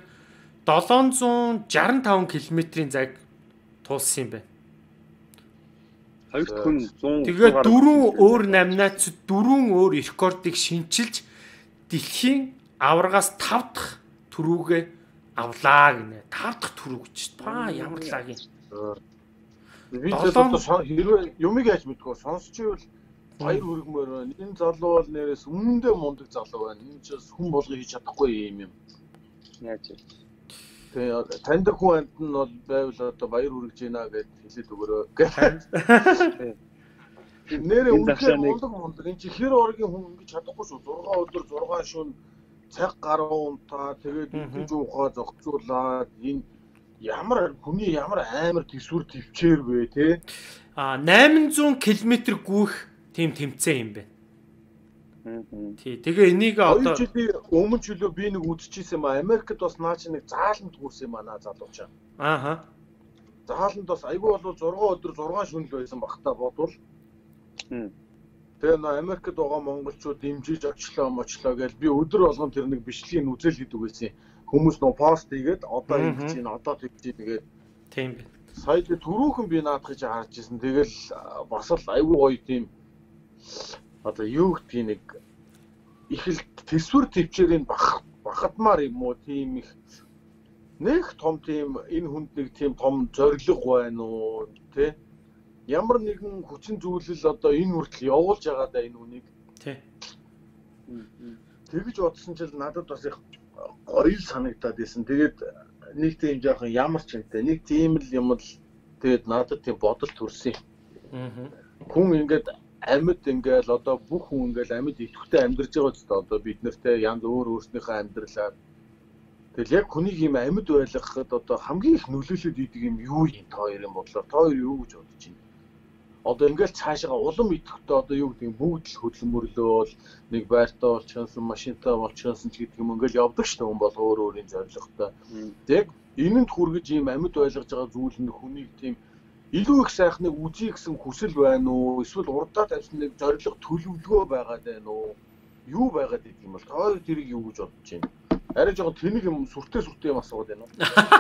S1: 765 км-ийн зайг туулсан юм байна.
S3: Хоёр хүн 100.
S1: Тэгээд 4 өөр номинацид 4 өөр рекордыг шинчилж дэлхийн аврагаас 5 дахь төрүүгээ авлаа гинэ. 5 дахь төрүү гэж ба ямар лагийн.
S2: Би хэрвээ юмыг яаж мэдгүй сонсчихвол баяр хүргэмээр байна. Энэ залуу бол нэрээс үнэндээ мундаг залуу байна. Энэ ч хүн болгоо хийж чадахгүй юм.
S3: Яаж вэ?
S2: Тэгээ таньдаг хүн амт нь бол байвал одоо баяр хүргэж байна гэд хэлээд өгөрөө. Нэрээ үнэхээр мундаг. Энэ чи хэр оргийн хүн ингэж чадахгүй шүү. 6 өдөр 6 шөнө цаг гаруй унтаа тэгээд идэж уухаа зохицуулаад энэ ямар хүний ямар амар төсвөр төвчээр вэ те.
S1: 800 км гүйх тийм тэмцээн юм байна. Тий. Тэгээ энийг одоо
S2: 2 жилийн өмнө ч үлээ би нэг үзчихсэн юм аа. Америкт бас наа чи нэг зааланд гүрсэн юм аа наа залуучаа.
S1: ааха.
S2: Зааланд бас айгүй болов 6 өдөр 6 шөнө л байсан багтаа бодвол. Тэгээ нөө Америкт байгаа монголчууд дэмжиж очлоо гэж би өдөр болгон тэр нэг бичлэгийг үзэл хийдэг байсан. Хүмүүс нөө пост хийгээд одоо ингэж чинь одоо тэгж тэгээд
S1: тийм байна.
S2: сая түрүүхэн би наадах гэж харж ирсэн. Тэгэл бас л айгүй гоё тийм одоо юу гэдгийг нэг их л төсвөр төвчээрийн бахадмаар юм уу тийм их нэг том тийм энэ хүнд нэг тийм том зориг байна уу те ямар нэгэн хүчин зүйлэл одоо энэ хүртэл явуулж байгаа да энэ үнийг
S1: тий.
S2: тэгж бодсон чил надад бас их гоё санагдаад байсан. Тэгээд нэг тийм жоохон ямар ч юмтай нэг тийм л юм л тэгээд надад тийм бодол төрсөн. Хүн ингээд амьд ингээл одоо бүх хүн ингээл амьд идэвхтэй амьдарч байгаа ч одоо бид нартэй янз өөр өөрснийхөө амьдралаар тэгэл яг хүнийг юм амьд байлгахад одоо хамгийн их нөлөөлөд идэг юм юу юм та хоёрын бодлоор та хоёр юу гэж бодож байна? Одоо ингээл цаашаа улам идэвхтэй одоо юу гэдэг юм бүгд л хөдөлмөрлөөл нэг байртаа болчихсон машинтаа болчихсон ч гэдэг юм ингээл явдаг шүү дээ хүн бол өөр өөрийн зорилготой. Тэг энэнд хүргэж юм амьд байлгаж байгаа зүйл нь хүнийг тийм илүү их сайхныг үзье гэсэн хүсэл байна уу? Эсвэл урдаа тавьсан нэг зориг төлөвлөгөө байгаад байна уу? Юу байгаад идэг юм бол тоо тэрийг юу гэж бодож байна? Арай жоохон тэнэг юм сүртэй юм асууад байна уу?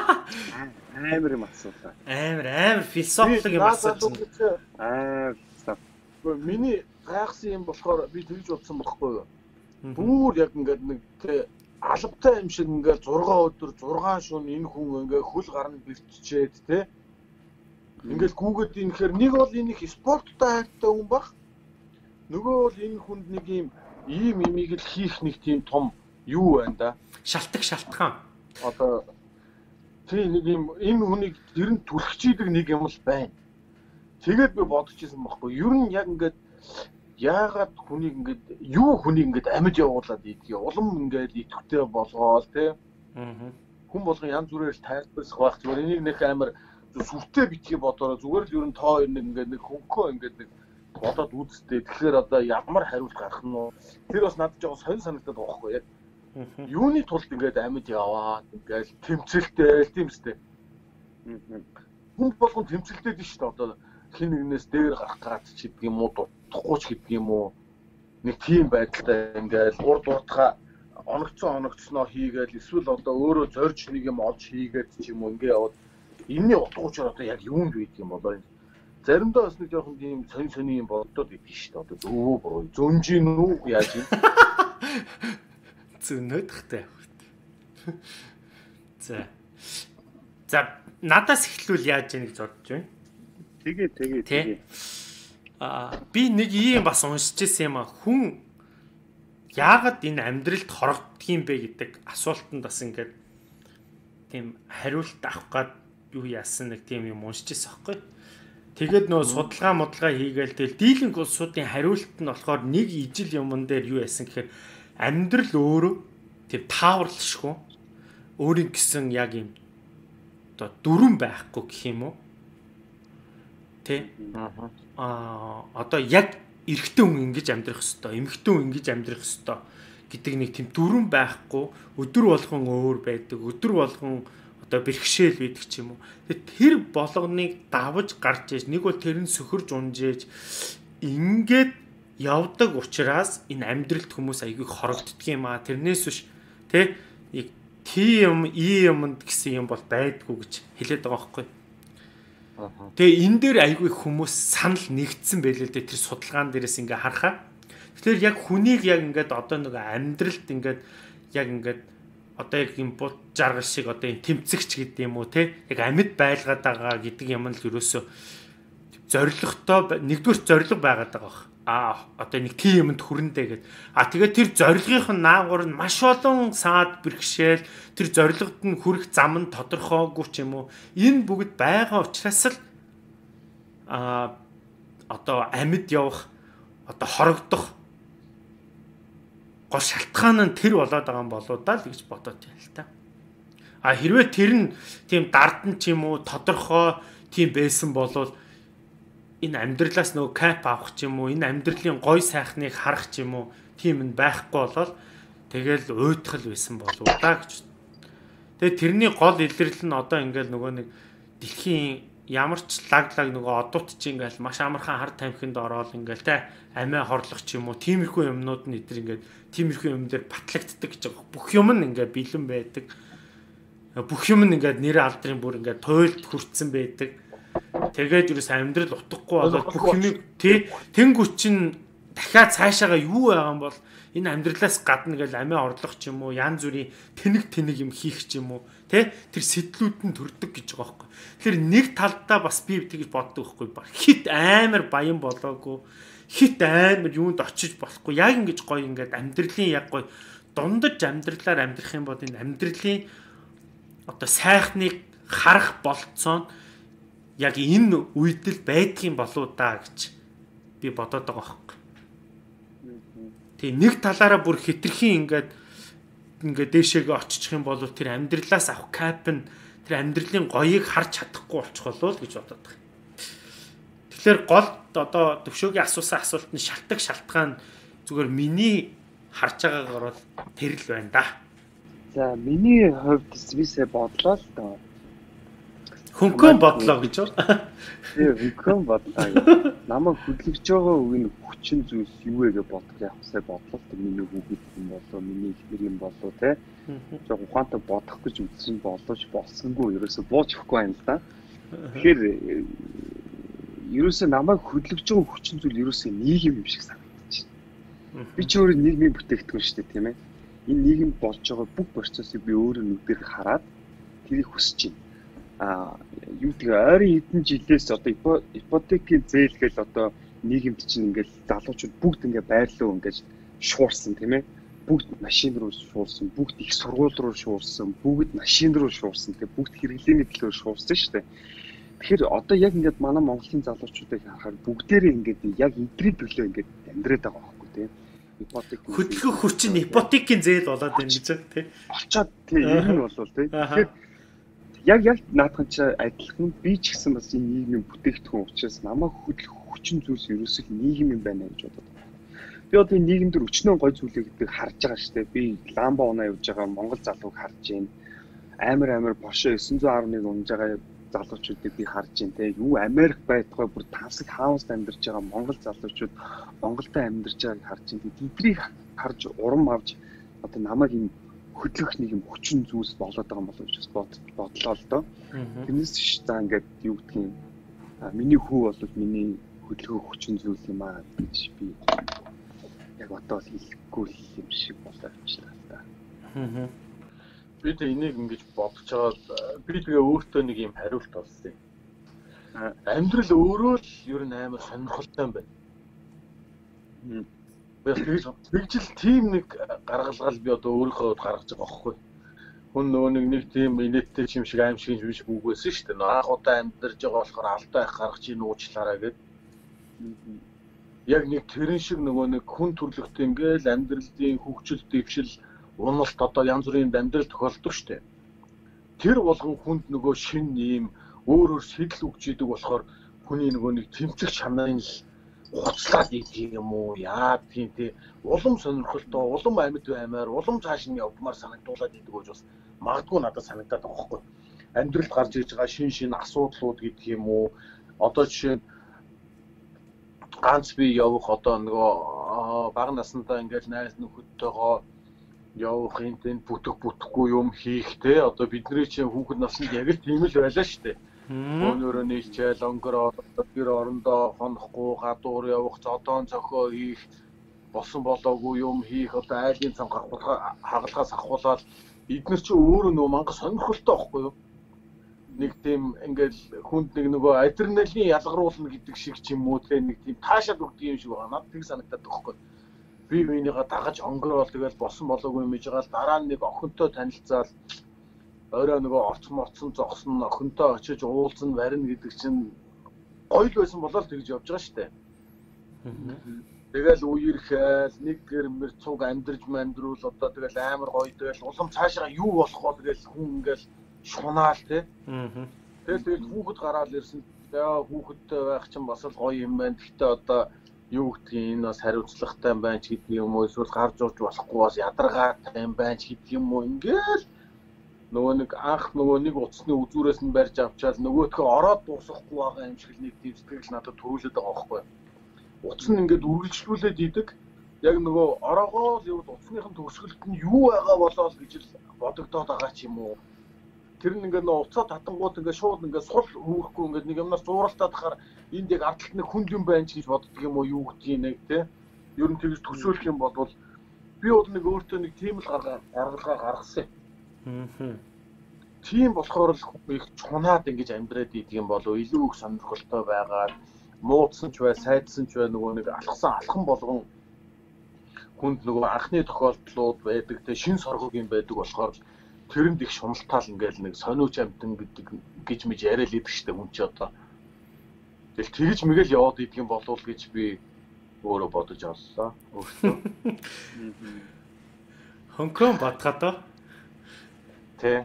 S3: Амар юм асуулаа.
S1: Амар философик юм асууж
S3: байна.
S2: Миний гайхсан юм болохоор би тэгж бодсон байхгүй юу? Бүр яг ингээд нэг албатай юм шиг ингээд 6 өдөр 6 шөнө энэ хүн ингээд хөл гарна бэлтчихэд те ингээл гүүгээд инхээр нэг бол энэ их спорттой хайртай хүн баг. Нөгөө бол энэ хүнд нэг ийм имийг л хийх нэг тийм том юу байна да.
S1: Шалтгаан.
S2: Одоо тийм нэг ийм энэ хүнийг ер нь түлхчийдэг нэг юм л байна. Тэгээд би бодож ирсэн байхгүй. Ер нь яг ингээд яагаад хүнийг ингээд юу хүнийг ингээд амьд явуулаад идэх юм. Улам ингээд идэвхтэй болгоол те. Хүн болгон янз бүрээр тайлбарлах байх. Зүгээр энийг нэг амар сүртэй битгий бодороо зүгээр л ер нь тоо нэг ингээд нэг хөнгөө ингээд нэг бодоод үзтээ. Тэгэхээр одоо ямар хариулт гарах нь вэ? Тэр бас надад жоо сонир санагдаад байгаа байхгүй яг. Юуны тулд ингээд амьд яваад ингээд тэмцэлтэй тийм үстэй. Хүн болгон тэмцэлтэй дээ шүү дээ. Одоо хин нэгнээс дээр гарах гад ч гэдэг юм уу, дутхгүй ч гэдэг юм уу. Нэг тийм байдалтай ингээд урд урдгаа оногцсноо хийгээл эсвэл одоо өөрөө зорж нэг юм олж хийгээд ч юм уу ингээд яваад энэний утга учир одоо яг юунд байдаг юм болоо. Заримдаа бас нэг жоохон тийм сони юм боддод идэв шүү дээ. Одоо өвөө буруу зөнжин үү яаж юм?
S1: Зөнөдхтэй. За надаас эхлүүл яаж яах гэж бодож байна. Тэгээ. Би нэг ийм бас уншиж ирсэн юм аа. Хүн яагаад энэ амьдралд хорогддог юм бэ гэдэг асуултанд бас ингээд тийм хариулт авах гад юу яасан нэг тийм юм уншиж ирсэн аахгүй. Тэгээд нөө судалгаа хийгээл тэгэл дийлэнх улсуудын хариулт нь болохоор нэг ижил юмн дээр юу яасан гэхээр амьдрал өөрөө тийм тааварлшгүй өөрийн гэсэн яг юм одоо дүрэн байхгүй гэх юм уу? Тэ? Одоо яг эрэгтэй хүн ингэж амьдрах ёстой, эмэгтэй хүн ингэж амьдрах ёстой гэдэг нэг тийм дүрэн байхгүй, өдөр болгон өөр байдаг, өдөр болгон одоо бэрхшээл байдаг ч юм уу. Тэр болгоныг давж гарч ээж нэг бол тэр нь сөхөрж унжээж ингээд явдаг учраас энэ амьдралд хүмүүс аягүй хорогддөг юм аа. Тэрнээс биш тэ тийм юмд гэсэн юм бол байдгүй гэж хэлээд байгаа байхгүй. Тэгээ энэ дээр аягүй хүмүүс санал нэгдсэн байлээ л дээ тэр судалгаан дээрээс ингээ харахаа. Тэгэхээр яг хүнийг яг ингээд одоо нэг амьдралд ингээд яг ингээд одоо яг юм бут жаргал шиг одоо юм тэмцэгч гэдэг юм уу те яг амьд байлгаад байгаа гэдэг юм л ерөөсөө зоригтой нэгдүгээр зориг байгаад байгаа. Одоо нэг тийм юмд хүрэндээ гэд. Тэгээд тэр зорилгынх нь наагур нь маш олон саад бэрхшээл тэр зорилгод нь хүрэх зам нь тодорхойгүй ч юм уу. Энэ бүгд байгаа учраас л одоо амьд явах одоо хорогдох гол шалтгаан нь тэр болоод байгаа юм болоо даа л гэж бодоод байна л та. А хэрвээ тэр нь тийм дардан ч юм уу тодорхой тийм байсан болвол энэ амьдралаас нөгөө кап авах ч юм уу, энэ амьдралын гой сайхныг харах ч юм уу, тийм нь байхгүй болол тэгэл уйтгал байсан болов уу даа гэж. Тэгээ тэрний гол илэрлэл нь одоо ингээл нөгөө нэг дэлхийн ямар ч лаг нөгөө одууд чи ингээл маш амархан хар тамхинд ороод ингээл те амиа хорлох ч юм уу, тиймэрхүү юмнууд нь эдгээр ингээд тиймэрхүү юм дээр батлагддаг гэж байгаа. Бүх юм нь ингээд бэлэн байдаг. Бүх юм нь ингээд нэр алдрын бүр ингээд туйлд хүрцэн байдаг. Тэгээд юус амьдрал утгахгүй болоод бүх юмыг тэнгуү чин дахиад цаашаага юу байгаа юм бол энэ амьдралаас гадна гэж амиа орлох ч юм уу, янз бүрийн тэнэг юм хийх ч юм уу, тэ тэр сэтлүүд нь төрдөг гэж байгаа байхгүй. Тэгэхээр нэг талдаа бас би тэгж боддог байхгүй. Хит амар баян болоогүй, хит амар юунд очиж болохгүй. Яг ингэж гоё ингээд амьдралын яг гоё дундаж амьдралаар амьдрах юм бол энэ амьдралын одоо сайхныг харах болцоо яг энэ үедэл байдгийн болоо даа гэж би бодоод байгаа байхгүй. Тэгээ нэг талаараа бүр хитрхийн ингээд дээшээгээ очиж юм бол тэр амьдралаас авах кап нь тэр амьдралын гоёыг харж чадахгүй болчих болов л гэж бодоод байгаа. Тэгэхээр гол одоо төвшөөгийн асуусан асуулт нь шалтгаан зүгээр миний харж байгаагаар бол тэр л байна да.
S3: За миний хувьд бисээ бодлоо л доо.
S1: Хөнгөн бодлоо гэж байна.
S3: Хөнгөн бодлоо. Намайг хөдөлгөж байгаа үгийн хүчин зүйлс юу вэ гэж бодох явахсаа бодлоо л миний хүүхэд юм болоо, миний ихнэр юм болоо те. Жог ухаантай бодох гэж үзсэн болооч болсонгүй ерөөсө бууж өгөхгүй байна л да. Тэгэхээр ерөөсө намайг хөдөлгөж байгаа хүчин зүйл ерөөсө нийгэм юм шиг санагдаж байна. Би ч өөрөө нийгмийн бүтээгдэхүүн шүү дээ тийм ээ. Энэ нийгэм болж байгаа бүх процессыг би өөрөө нүдээр хараад тэрийг хүсэж байна. Юу тэгээ ойрын хэдэн жилээс одоо ипотекийн зээл гэж одоо нийгэмд чинь ингээл залуучууд бүгд ингээ байрлуу ингээд шуурсан тийм ээ. Бүгд машин руу шуурсан, бүгд их сургууль руу шуурсан, бүгд машин руу шуурсан, тэгээ бүгд хэрэглээний төлөө шуурсан шүү дээ. Тэгэхээр одоо яг ингээд манай Монголын залуучуудыг харахаар бүгдээрээ ингээд яг эдрийн төлөө ингээд амьдраад байгаа байхгүй тийм. Ипотек
S1: хөдөлгөх хүчин ипотекийн зээл болоод байна гэж тийм.
S3: Олцоод тийм ер нь болвол тийм. Тэгэхээр яг наадхан чи адилхан би ч гэсэн бас энэ нийгмийн бүтээгдэхүүн учраас намайг хөдөлгөх хүчин зүйлс ерөөсөө нийгэм юм байна гэж бодод байна. Би одоо энэ нийгэм дээр өчнөө гой зүйлийг харж байгаа шүү дээ. Би ламба унаа явж байгаа Монгол залууг харж байна. Амар Porsche 911 унаж байгаа залуучуудыг би харж байна те. Юу Америк байтугай бүр тавсаг хаусд амьдарч байгаа Монгол залуучууд Монголд амьдарч байгааг харж байна. Тэднийг харж урам авч одоо намайг энэ хөдлөх нэг юм хүчин зүйлс болоод байгаа юм болов уу гэж бодлоо л доо. Тэрнээс ш за ингээд юу гэдгийг миний хүү бол миний хөдлөх хүчин зүйл юм аа гэж би яг одоо хэлэхгүй юм шиг боловчлаа л да.
S2: Би тэ энийг ингэж бодож байгаа би тэгээ өөртөө нэг юм хариулт олсон. Амьдрал өөрөө л ер нь амар сонирхолтой юм байна. Тэгжил тийм нэг гаргалгал би одоо өөрийнхөө гаргаж байгаа байхгүй. Хүн нөгөө нэг тийм инээдтэй юм шиг аим шиг юм шиг үгүйсэн шүү дээ. Анх удаа амьдарж байгаа болохоор алдаа их гаргаж ийн уучлаарай гэд. Яг нэг тэрэн шиг нөгөө нэг хүн төрлөختөө ингээл амьдралын хөгжил дэвшил уналт одоо янз бүрийн амьдрал тохиолддог шүү дээ. Тэр болгон хүнд нөгөө шин ийм өөр сэтэл өгч идэг болохоор хүний нөгөө нэг тэмцэх чанарын л хуцлаад идэг юм уу яа тийм тий улам сонирхолтой улам амьд баймаар улам цааш нь явмаар санагдуулаад идэг гэж бас магадгүй надад санагдаад байгаа байхгүй. Амьдралд гарч ирж байгаа шин асуудлууд гэдэг юм уу одоо жишээ ганц би явах одоо нөгөө бага насндаа ингээл найз нөхөдтэйгоо явах энэ бүтэхгүй юм хийх те одоо бидний чинь хүүхэд наснд яг л тийм л байлаа шүү дээ. Өнөөрөө нийлчээл онгороо тэр орондоо хонохгүй гадуур явах зодоон цохоо хийх болсон болоогүй юм хийх одоо айлын цан хагалгаас ахуулаад эдгээр чи өөрөө нөгөө мангас сонирхолтой байхгүй юу? Нэг тийм ингээл хүнд нэг нөгөө адреналин ялгаруулна гэдэг шиг ч юм уу те нэг тийм таашаал өгдөг юм шиг байна. Надад тийг санагдаад байхгүй. Би минийга дагаж онгороо тэгэл болсон болоогүй юм ижгаал дараа нь нэг охинтой танилцаал өөрөө нөгөө орцсон зогсон охинтой очиж уулзсан барина гэдэг чинь гоё л байсан болоо л тэгж явж байгаа шүү дээ. Тэгэл үерхэл нэг гэрмэр цуг амьдрж мандруул одоо тэгэл амар гоё тэгэл улам цаашаа юу болох вэ тэгэл хүн ингээл шунаал те. Тэгэл хүүхэд гараад ирсэн. Яа хүүхэдтэй байх чинь бас л гоё юм байна. Гэхдээ одоо юу гэдгийг энэ бас хариуцлагатай юм байна ч гэдэг юм уу эсвэл гарч урж болохгүй бас ядаргаатай юм байна ч гэдэг юм уу ингээл нөгөө нэг анх нөгөө нэг утасны үзүүрээс нь барьж авчаал нөгөөдхөө ороод дуусахгүй байгаа юм шиг нэг тийм сэтгэл надад төрүүлээд байгаа байхгүй. Утас нь ингээд үргэлжлүүлээд идэг. Яг нөгөө ороогоо л явал утасныхын төгсгөлт нь юу байгаа болоо л гэж л бодогдоод байгаа ч юм уу. Тэр нь ингээд нөгөө уцаа татангууд ингээд шууд ингээд сул хөвөхгүй ингээд нэг юмнаас зууралтаад хахаар энд яг ардталт нэг хүнд юм байна ч гэж боддөг юм уу юу гэдгийг нэг те. Ер нь тэгж төсөөлөх юм бол би бол нэг өөртөө нэг тийм л гаргалгаа гаргасан. Тийм болохоор л их чунаад ингэж амьдраад идэг юм болов илүү их сонирхолтой байгаад муудсан ч бай, сайдсан ч бай нөгөө нэг алхан болгон хүнд нөгөө анхны тохиолдлууд байдаг те шин соргогийн байдаг болохоор тэрэнд их шуналтаал ингээл нэг сониуч амтан гэдэг гэж мэж яриад идэг штэ хүн чи одоо. Тэгэл тэгж мэгэл яваад идэг юм болов гэж би өөрөө бодож оллоо. Өөртөө.
S1: Хонконг батгаад оо.
S2: Тэ.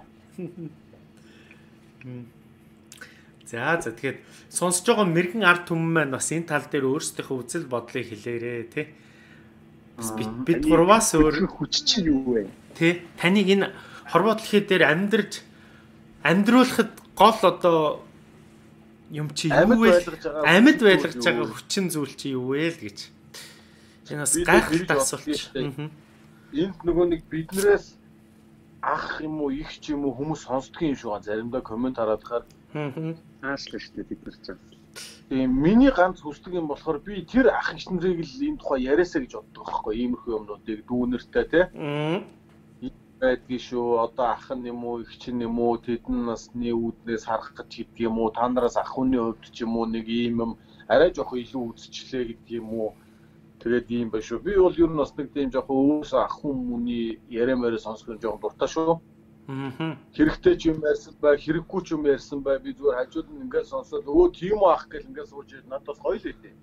S1: За тэгэхээр сонсож байгаа мэрэгэн ард түмэн маань бас энэ тал дээр өөрсдийнхөө үзэл бодлыг хэлээрээ тий. Бас бид гурваас өөр
S3: хүч чинь юу вэ?
S1: Тий. Таныг энэ хорвоо дэлхий дээр амьдруулахад гол одоо юм чи юу вэ? Амьд байлгаж байгаа хүчин зүйл чи юу вэ л гэж. Энэ бас гайхалтай асуулт.
S2: Энд нөгөө нэг биднээс ах юм уу их ч юм уу хүмүүс сонсдгийн юм шиг байгаа. Заримдаа комент хараад хахаар
S3: аашлаа шүү дээ бид нар ч.
S2: Тийм миний ганц хүсдэг юм болохоор би тэр ах иш нарыг л энэ тухай яриасаа гэж боддог байхгүй иймэрхүү юмнуудыг дүүнэртэй те. Байдгийн шүү одоо ах нь юм уу их чинь юм уу тэдэн насны үүднээс харах гэж гэдэг юм уу та нараас ах хүний хувьд ч юм уу нэг ийм юм арай жоох илүү үзчихлээ гэдэг юм уу. Тэгээд ийм ба шүү. Би бол ер нь бас нэг тийм жоох өөс ах хүмүүний яриамаараа сонсох жоох дуртай шүү. Хэрэгтэй ч юм ярьсан бай, хэрэггүй ч юм ярьсан бай. Би зүгээр хажууд нь ингээд сонсоод өө тийм үү ах гэл ингээд сууж ирээд надад гоё л өгдөө.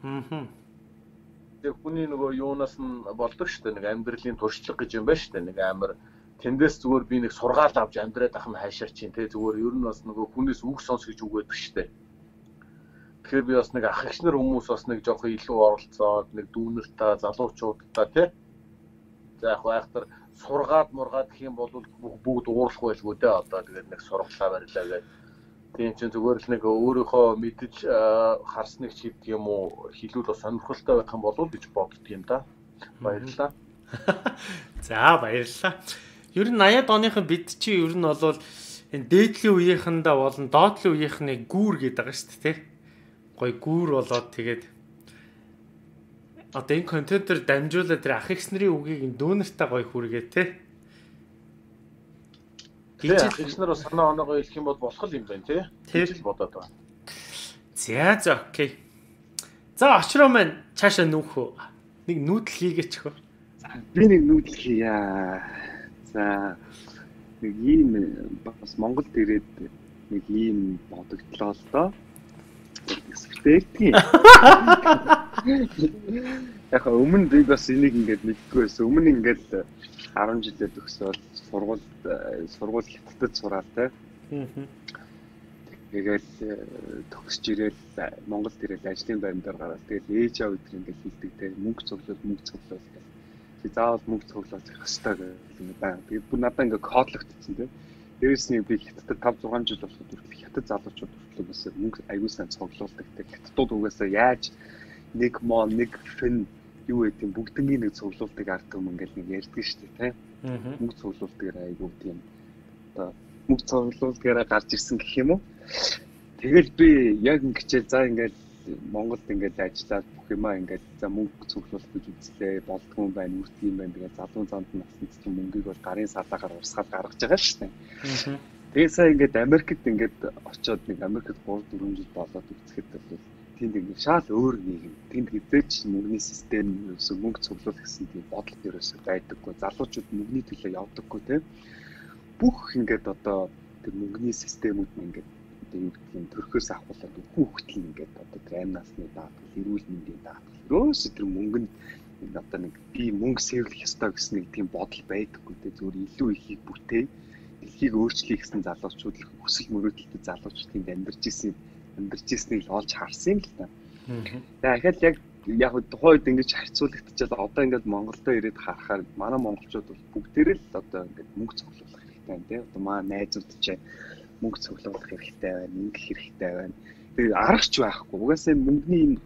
S2: Тэр хүний нөгөө юунаас нь болдог шүү дээ. Нэг амьдралын туршлага гэж юм байна шүү дээ. Нэг амар тэндээс зүгээр би нэг сургаал авч амьдраад ах нь хайшаар чинь те зүгээр ер нь бас нөгөө хүнээс үг сонс гэж үг байдаг шүү дээ. Тэгэхээр би бас нэг ах эгч нар хүмүүс бас нэг жоох илүү оролцоод нэг дүүнэртэй залуучуудтай тий. За яг хайхтар сургаад мургаад гэх юм бол бүгд уурлах байлгүй дээ одоо тэгээд нэг сургалаа барилаа гэдэг. Тийм чинь зүгээр л нэг өөрийнхөө мэдж харсныг ч гэдэг юм уу хэлүүл бас сонирхолтой байх юм болов гэж боддөг юм да. Баярлалаа.
S1: За баярлалаа. Ер нь 80-аад оныхан бид чи ер нь бол энэ дээдлийн үеийнхэндээ болон доотлын үеийнхнийг гүүр гэдэг байгаа шүү дээ тий. Гой гүүр болоод тэгээд одоо энэ контентер дамжуулаад тэр ах эгч нарын үгийг дүүнэртэй гой хүргээ те.
S2: Ах эгч нар бас санаа оноогоо хэлэх юм бол болох юм байна те. Тэгж л бодоод байгаа.
S1: За окей. За очроо маань цаашаа нүүхөө. Нэг нүүдэл хийгээч хөө.
S3: Би нэг нүүдэл хийя. За нэг ийм бас Монголд ирээд нэг ийм бодогдлоо л доо. Экспертийн. Яг өмнө би бас энийг ингээд мэдгүй байсан. Өмнө ингээд 10 жилээр төгсөөд сургууль хятадд сураад те. Тэгээд төгсж ирээд Монголд ирээд ажлын байран дээр гараад тэгээд ээж аав өдр ингээд хэлдэг те. Мөнгө цуглуулж гэх. Би заавал мөнгө цуглуулж явах хэрэгтэй гэх байна. Тэгээд бүр надад ингээд кодлогдсон те. Дээрээс нь би хятадд 5-6 жил болоод хятад залуучууд хүртэл бас мөнгө аягүй сайн цуглуулдаг. Хятадууд угаасаа яаж нэг фэн юу гэдэг бүгднийг нэг цуглуулдаг ард юм ингээд нэг ярьдаг шүү дээ, тийм. Мөнгө цуглуулдаг аягүй тийм. Одоо мөнгө цуглуулдагаараа гарч ирсэн гэх юм уу? Тэгэл би яг ингэчээ за ингээд Монголд ингээд ажиллаад бүх юмаа ингээд за мөнгө цуглуулах гэж үзлээ, болдгоо юм байна, үрдэг юм байна. Тэгээд залуу занд насны чинь мөнгийг бол гарын садагаар урсгаад гаргаж байгаа шүү дээ. Тэгээд сая ингээд Америкт ингээд очиод нэг Америкт 3-4 жил болоод үзэхэд бол тэнд ингээд шал өөр нийгэм. Тэнд хэзээч мөнгөний систем ерөөсөө мөнгө цуглуулах гэсэн тийм бодол ерөөсөө байдаггүй. Залуучууд мөнгөний төлөө явдаггүй тийм. Бүх ингээд одоо тэр мөнгөний системүүд нь ингээд одоо юу гэдэг нь төрхөөс авахлаад хүүхдэл ингээд одоо амь насны даатгал, эрүүл мэндийн даатгал. Өөсөө тэр мөнгөнд одоо нэг би мөнгө сэвлэх ёстой гэсэн нэг тийм бодол байдаггүй дээ. Зүгээр илүү ихийг бүтээ, дэлхийг өөрчлөе гэсэн залуучууд их хүсэл мөрөөдөлтэй залуучуудын амьдарч ирснийг л олж харсан юм л та. Тэгэхээр яг тухайд ингэж харьцуулагдчихад одоо ингээд Монголдо ирээд харахаар манай монголчууд бол бүгдээрээ л одоо ингээд мөнгө цуглуулах хэрэгтэй юм тийм. Одоо маа найзууд ч мөнгө цуглуулах хэрэгтэй байна, ингэх хэрэгтэй байна. Тэгээ аргач байхгүй. Угаасаа мөнгөний энэ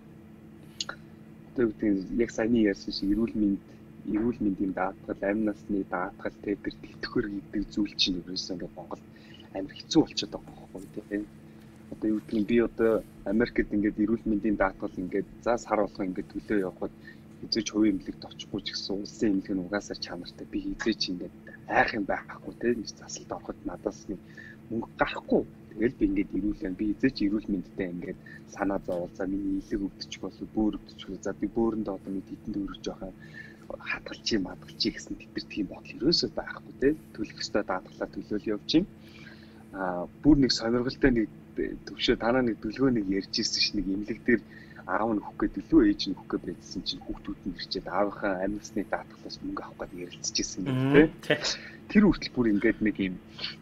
S3: одоо яг саяны ярьсан шиг эрүүл мэндийн даатгал, амь насны даатгал тэр тэтгэхөр гэдэг зүйл чинь ерөөсөө ингээд Монгол амар хэцүү болчиход байгаа байхгүй тийм. Одоо юу гэдэг нь би одоо Америкт ингээд эрүүл мэндийн даатгал ингээд за сар болгоо ингээд төлөө явахад хизээч хувийн эмнэлэгт очихгүй ч гэсэн улсын эмнэлэг нь угаасаа чанартай би хизээч ингээд айх юм байхгүй тийм нэг засалд ороход надаас нэг мөнгө гарахгүй. Тэгэл би ингээд эрүүлэн би хизээч эрүүл мэндтэй ингээд санаа зовол за миний илэг өвдөчих болов бөөр өвдөчих болов за би бөөрөндөө одоо нэг хэдэнд өрөж байгаа хатгалчийн мадгалчийн гэсэн тэтэр тийм бодол ерөөсөө байхгүй тийм төлөх ёстой даатгалаа төлөөл явж юм. Бүр нэг сонирхолтой нэг төвшөө танаа нэг дүлгөө нэг ярьж ирсэн ш нэг эмнэлэг дээр аав нь өгөх гэдэг лөө ээж нь өгөх гэдсэн чинь хүүхдүүд нь ирчээд аавынхаа амь насны даатгалаас мөнгө авах гэдэг ярилцчихсэн юм тийм. Тэр хүртэл бүр ингээд нэг юм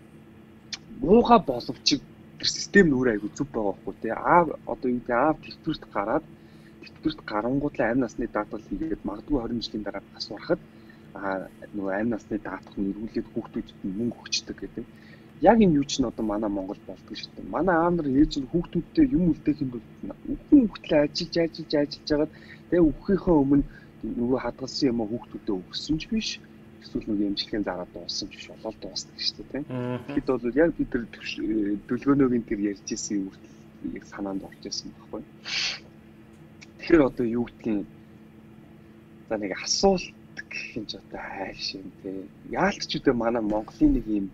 S3: мууга боловч тэр систем нүүр айгу зүв байгаа байхгүй тийм. Аав одоо юу гэдэг аав тэтгэврт гарангуудлаа амь насны даатгал хийгээд магадгүй 20 жилийн дараа асуурахад нөгөө амь насны даатгал нь эргүүлээд хүүхдүүдэд мөнгө өгчдөг гэдэг. Яг энэ юу ч н одоо манай Монгол болдгоо шүү дээ. Манай аав нар ээж нь хүүхдүүдтэй юм үлдээх юм бол хүүхдээ ажиллаж жагаад тэгээ өгөхийнхөө өмнө нөгөө хадгалсан юм хүүхдүүдэд өгсөн ч биш. Эсвэл нөгөө эмчилгээний дараа дууссан ч биш болол дуусдаг шүү дээ. Тэгэхэд бол яг бид тэр дүлгөөнөөгийн тэр ярьж ирсэн үртэл яг санаанд орж ирсэн байхгүй. Тэгэхээр одоо юу гэдгийг за нэг асуулт гэх юм ч одоо хайш юм те. Яалтч үдэ манай Монголын нэг юм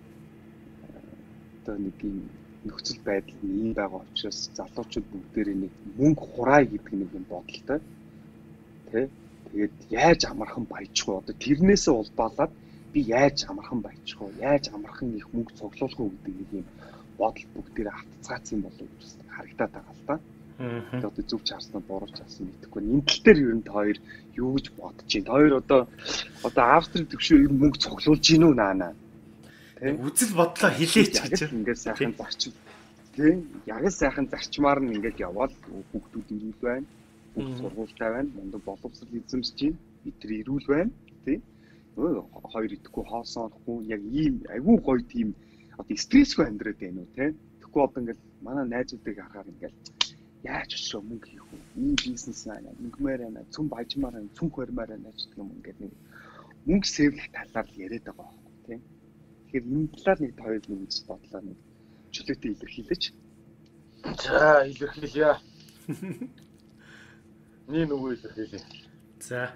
S3: нэг юм нөхцөл байдал ийм байгаа учраас залуучууд бүгдээрээ нэг мөнгө хураа гэдэг нэг юм бодолтой тий. Тэгээд яаж амархан баяжих вэ? Одоо тэрнээсээ улбаалаад би яаж амархан баяжих вэ? Яаж амархан их мөнгө цуглуулах вэ гэдэг нэг юм бодол бүгдээрээ автцаацсан болов гэж харагдаад байгаа л да. Тэгээд одоо зөв чарснаа буруу чарсан мэдэхгүй. Энэ тал дээр ер нь та хоёр юу гэж бодож байна? Та хоёр одоо Австрийн төвшөө ер нь мөнгө цуглуулж гинүү наана.
S1: Үзэл бодлоо хилээч гэж
S3: ингээд сайхан зарчил тийм яг л сайхан зарчмаар нь ингээд яваад хүүхдүүд ирүүл байна хүүхд сургуультай байна мундаг боловсрол эзэмсэж байна бид тэр ирүүл байна тийм хоёр идэхгүй хоосон орохгүй яг ийм айгүй гоё тийм одоо стрессгүй амьдраад байна уу тийм тэгэхгүй одоо ингээд манай найзуудыг харахаар ингээд яаж очроо мөнгө хийх вэ ийм бизнес байна мөнгөмөр байна цүн бажмаар байна цүн хормоор байна гэх юм ингээд нэг мөнгө сэвлэх талаар яриад байгаа байхгүй тийм. Тэгэхээр энэ талаар нэг хоёр нэг үзэл бодлоо нэг чөлөөтэй илэрхийлээч.
S2: За илэрхийлье. Нөгөө илэрхийлье.
S1: За.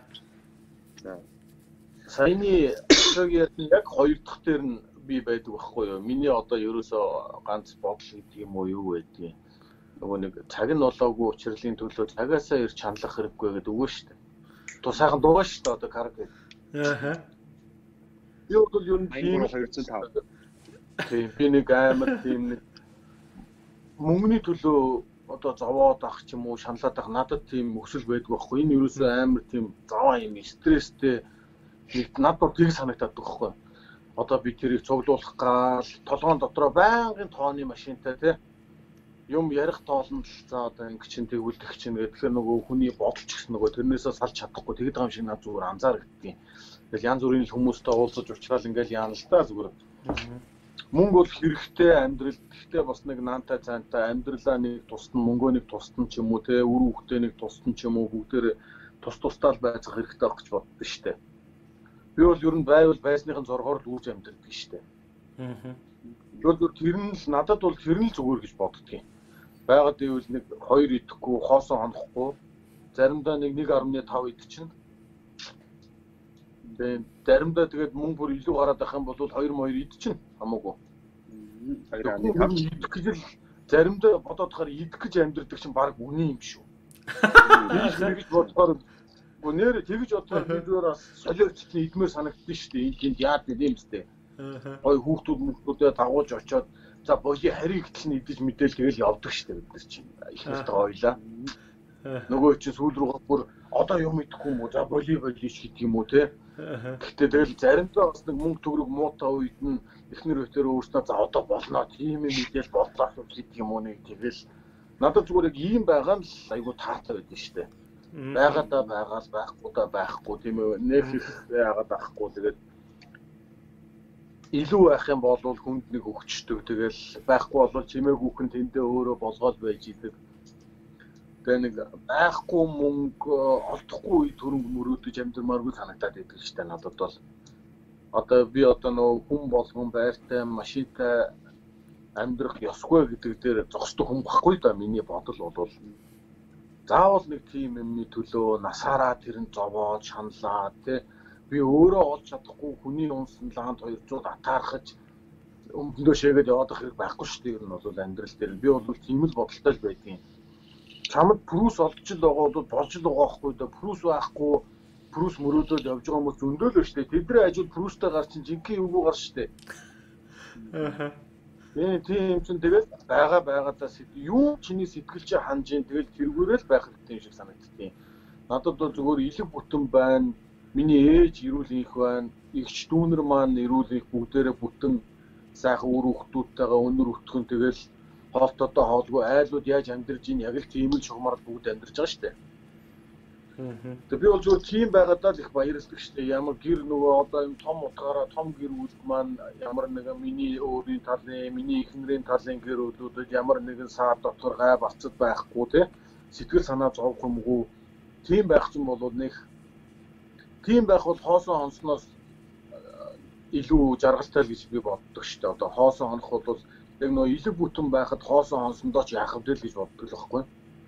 S2: Саяны яг хоёр дахь дээр нь би байдаг байхгүй юу? Миний одоо ерөөсөө ганц бодол гэдэг юм уу юу байдгийг. Нөгөө нэг цаг нь болоогүй учрлын төлөө цагаасаа ирж хандлах хэрэггүй гэдэг өгөө шүү дээ. Тус сайхан дуугаа шүү дээ одоо караг.
S1: Ааха.
S2: Юу бол юу нэг
S3: 205.
S2: Тийм би нэг амар тийм нэг мөнгөний төлөө одоо зовоод ах ч юм уу шаналаад ах надад тийм өсөл байдгүй байхгүй. Энэ ерөөсөө амар тийм заваа юм стресстэй нэг надад тийг санагдаад байгаа байхгүй. Одоо би тэрийг цуглуулах гал толгоон дотроо байнгын тооны машинтай тий юм ярих тоолно л за одоо ингэ чинь тэгүүлдэх чинь тэгэхээр нөгөө хүний бодолч гэсэн нөгөө тэрнээсээ салж чадахгүй тэгэд байгаа юм шиг над зүгээр анзаарагдтiin. Тэгэл янз бүрийн хүмүүстэй уулзаж уулзрал ингээл яана л та зүгээр. Мөнгө бол хэрэгтэй амьдрал. Гэхдээ бас нэг наантай цаантай амьдралаа нэг тусна, мөнгөө нэг тусна ч юм уу те, үр хөвгтэй нэг тусна ч юм уу бүгдээр тус-тустай байцах хэрэгтэй байх гэж боддоо штэ. Би бол ер нь байвал байсныхын зоргоор л үүж амьдэрдэг штэ. Тэр нь л надад бол тэр нь л зүгээр гэж боддгийн. Байгаад ивэл нэг 2 идэхгүй, хоосон хонохгүй, заримдаа нэг 1.5 идчихнэ. Тэгээд заримдаа тэгээд мөнгө бүр илүү гараад байх юм бол 2 идчихнэ хамаагүй. Идэх гэж л заримдаа бодоод тахаар идэх гэж амьдэрдэг чинь баг үний юм шүү. Тэгж бодохоор гонээр тэгж бодохоор би зүгээр бас солиорчтны идмээр санагдсан шүү дээ. Энд яад гэдэм юм зү. Гой хүүхдүүдээ дагуулж очоод За боли харийг ч нэгдэж мэдээл тэгэл явдаг штэ бид нар чинь. Их нэртэй ойлаа. Нөгөө чинь сүүл рүү бүр одоо юм идэхгүй юм уу? За боли ч гэдэг юм уу те. Гэхдээ тэгэл заримдаа бас нэг мөнгө төгрөг муутай үед нь эхнэр өтөр өөрснөө за одоо болно тийм юм мэдээл бодлоо гэдэг юм уу нэг тэгэл надад зүгээр яг ийм байгаа л айгу таартай байдаг штэ. Байгаадаа байгаал байхгүйдаа байхгүй тийм үү? Нэг их яагаад байхгүй тэгээд илүү байх юм бол хүнд нэг өгчдөг. Тэгэл байхгүй бол чимээгүйхэн тэндээ өөрөө болгоод байж идэг. Тэгээ нэг байхгүй мөнгө олдохгүй төрөнгө мөрөөдөж амьдрмааргүй санагдаад идэг шүү дээ надад бол. Одоо би одоо нөө хүн болгон байртай машинтай амьдрах ёсгүй гэдэг дээр зогсдог хүн баггүй да миний бодол бол. Заавал нэг тийм юмны төлөө насаараа тэрэн зовоод шаналаад тий би өөрөө олж чадахгүй хүний унсан лаанд 200 атаархаж өмдөө шээгээд явах хэрэг байхгүй шүү дээ. Ер нь бол амьдрал дээр би бол тийм л бодолтой л байдгийн. Чамд прүс олж л байгаа бол болж л байгаа байхгүй да прүс байхгүй прүс мөрөөдөл явж байгаа хүмүүс зөндөөл шүү дээ. Тэдний ажил прүстэй гар чинь жинхэнэ юу гар шүү дээ. Тийм чинь тэгэл байгаадаа юу чиний сэтгэл чи ханж ин тэгэл тэргүүрэл байх хэрэгтэй юм шиг санагдтiin. Надад бол зүгээр илэг бүтэн байна. Миний ээж эрүүл их байна. Игч дүүнер маань эрүүл их бүгдээрээ бүтэн сайхан үр хүүхдүүдтэйгээ өнөр өтгөн тэгэл хоолтойдоо хоолгүй айлууд яаж амьдарч ийн яг л тийм л шугамар бүгд амьдарч байгаа шүү дээ. Тэгээ би бол зүгээр тийм байгаадаа л их баярлдаг шүү дээ. Ямар гэр нөгөө одоо юм том утгаараа том гэр бүл маань ямар нэгэн миний өөрийн талын, миний эхнэрийн талын гэр бүлүүдэд ямар нэгэн сар дотор гай бацад байхгүй тий. Сэтгэл санаа зовх юмгүй. Тийм байх юм бол нэг тийм байх бол хоосон хонсноос илүү жаргалтай л гэж би боддог шүү дээ. Одоо хоосон хонох бол яг нөө илэг бүтэн байхад хоосон хонсондоо ч яах вэ гэж боддог л байхгүй.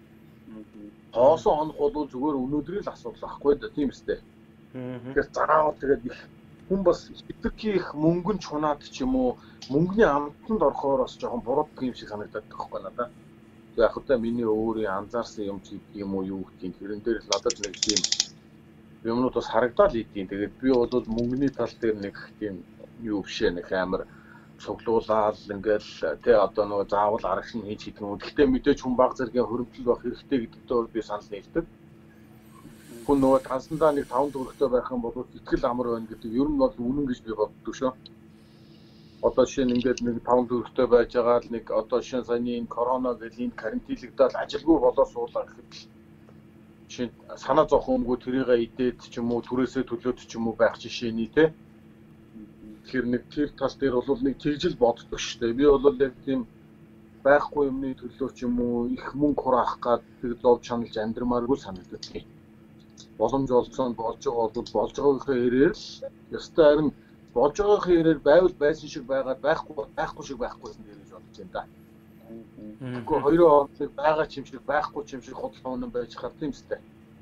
S2: Хоосон хонох бол зүгээр өнөөдрийн л асуудал байхгүй да тийм үстэй. Тэгэхээр заавал тэгээд их хүн бас итгэх мөнгөн чунаад ч юм уу мөнгөний амтанд орохоор бас жоохон буруу юм шиг санагдаад байгаа байхгүй надаа. Яг хөтэ миний өөрийн анзаарсан юм чи юм уу юу гэдгийг тэрэн дээр л надад нэг тийм юмнууд бас харагдаад идэв. Тэгээд би бол мөнгөний тал дээр нэг тийм юу бишээ нэг амар цуглуулаад ингээл тэ одоо нөгөө заавал аргач нь хийж хийх юм. Гэхдээ мэдээж хүн баг зэргийн хөрөмтөл байх хэрэгтэй гэдэгтээ би санал нийлдэг. Хүн нөгөө тансандаа нэг 5 төгрөгтэй байх юм бол итгэл амар байна гэдэг ер нь бол үнэн гэж би боддог шүү. Одоо шинэ ингээд нэг 5 төгрөгтэй байж байгаа л нэг одоо шинэ саяны энэ корона гэл энэ карантинлэгдэл ажилгүй болоо суулаа гэхэд чинь санаа зовхон өмгөө тэрийгээ идээд ч юм уу түрээсээ төлөөд ч юм уу байх жишээний те. Тэгэхээр нэг тэр тал дээр бол нэг тэгжил боддог шүү дээ. Би бол яг тийм байхгүй юмны төлөө ч юм уу их мөнгө хураах гад тэг зов чаналж амьдрмааргүй санагддаг. Боломж олцсон болж байгаа бол болж байгаагийн хэрээр л ёстой харин болж байгаагийн хэрээр байвал байсан шиг байгаад байхгүй шиг байхгүйсэн гэж бодож байна да. Тэгэхгүй хоёроо хооронд байгаа ч юм шиг байхгүй ч юм шиг хөдөлгөөн байж хаар тийм үстэй.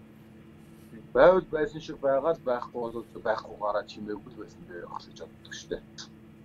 S2: Байвал байсан шиг байгаа л байхгүй бол байхгүй гараа чимээгүй байсан дээр байх гэж боддог шүү дээ.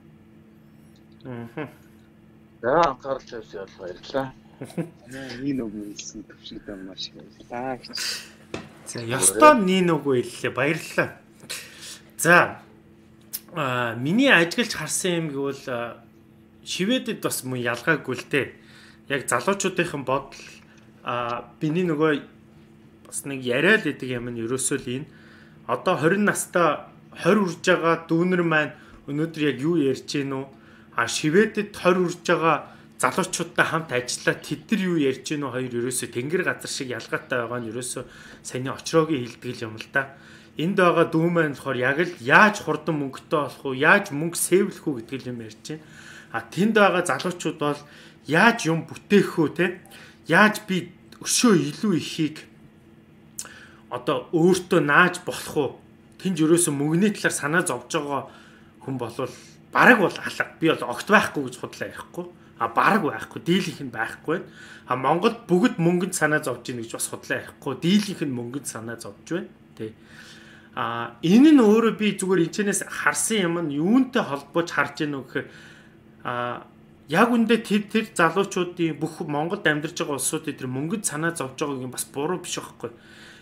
S2: За анхаарал тавьсан баярлалаа.
S3: Энэ үг хэлсэн төвшөлтэй маш их баярлалаа.
S1: За ёстой нин үгүй хэллээ баярлалаа. За миний ажиглаж харсан юм гэвэл Шведэд бас мөн ялгаагүй л дээ. Яг залуучуудынхан бодол биний нөгөө бас нэг яриа л идэг юм нь ерөөсөө л энэ одоо 20 настай 20 үрж байгаа дүүнер маань өнөөдөр яг юу ярьж гин үү? Шведэд 20 үрж байгаа залуучуудтай хамт ажиллаад тэд нар юу ярьж гин үү? Хоёр ерөөсөө тэнгэр газар шиг ялгаатай байгаа нь ерөөсөө саяны очроогийн хэлдэг юм л да. Энд байгаа дүү маань болохоор яг л яаж хурдан мөнгөтэй болох уу? Яаж мөнгө сэвлэх үү гэдэг юм ярьж байна. Тэнд байгаа залуучууд бол яаж юм бүтээх үү те? Яаж би өшөө илүү ихийг одоо өөртөө нааж болох уу? Тэнд ерөөсөө мөнгөний талаар санаа зовж байгаа хүн болвол бараг бол алга. Би бол огт байхгүй гэж худлаа ярихгүй. Бараг байхгүй, дийлийнх нь байхгүй. Монголд бүгд мөнгөнд санаа зовж ийн гэж бас худлаа ярихгүй. Дийлийнх нь мөнгөнд санаа зовж байна. Тэ. Энэ нь өөрөө би зүгээр энэчнээс харсан юм нь юунтэй холбоож харж ийн үү гэхээр яг үндэ тэр залуучуудын бүх Монголд амьдарч байгаа улсуудын тэр мөнгөнд санаа зовж байгааг юм бас буруу биш байхгүй.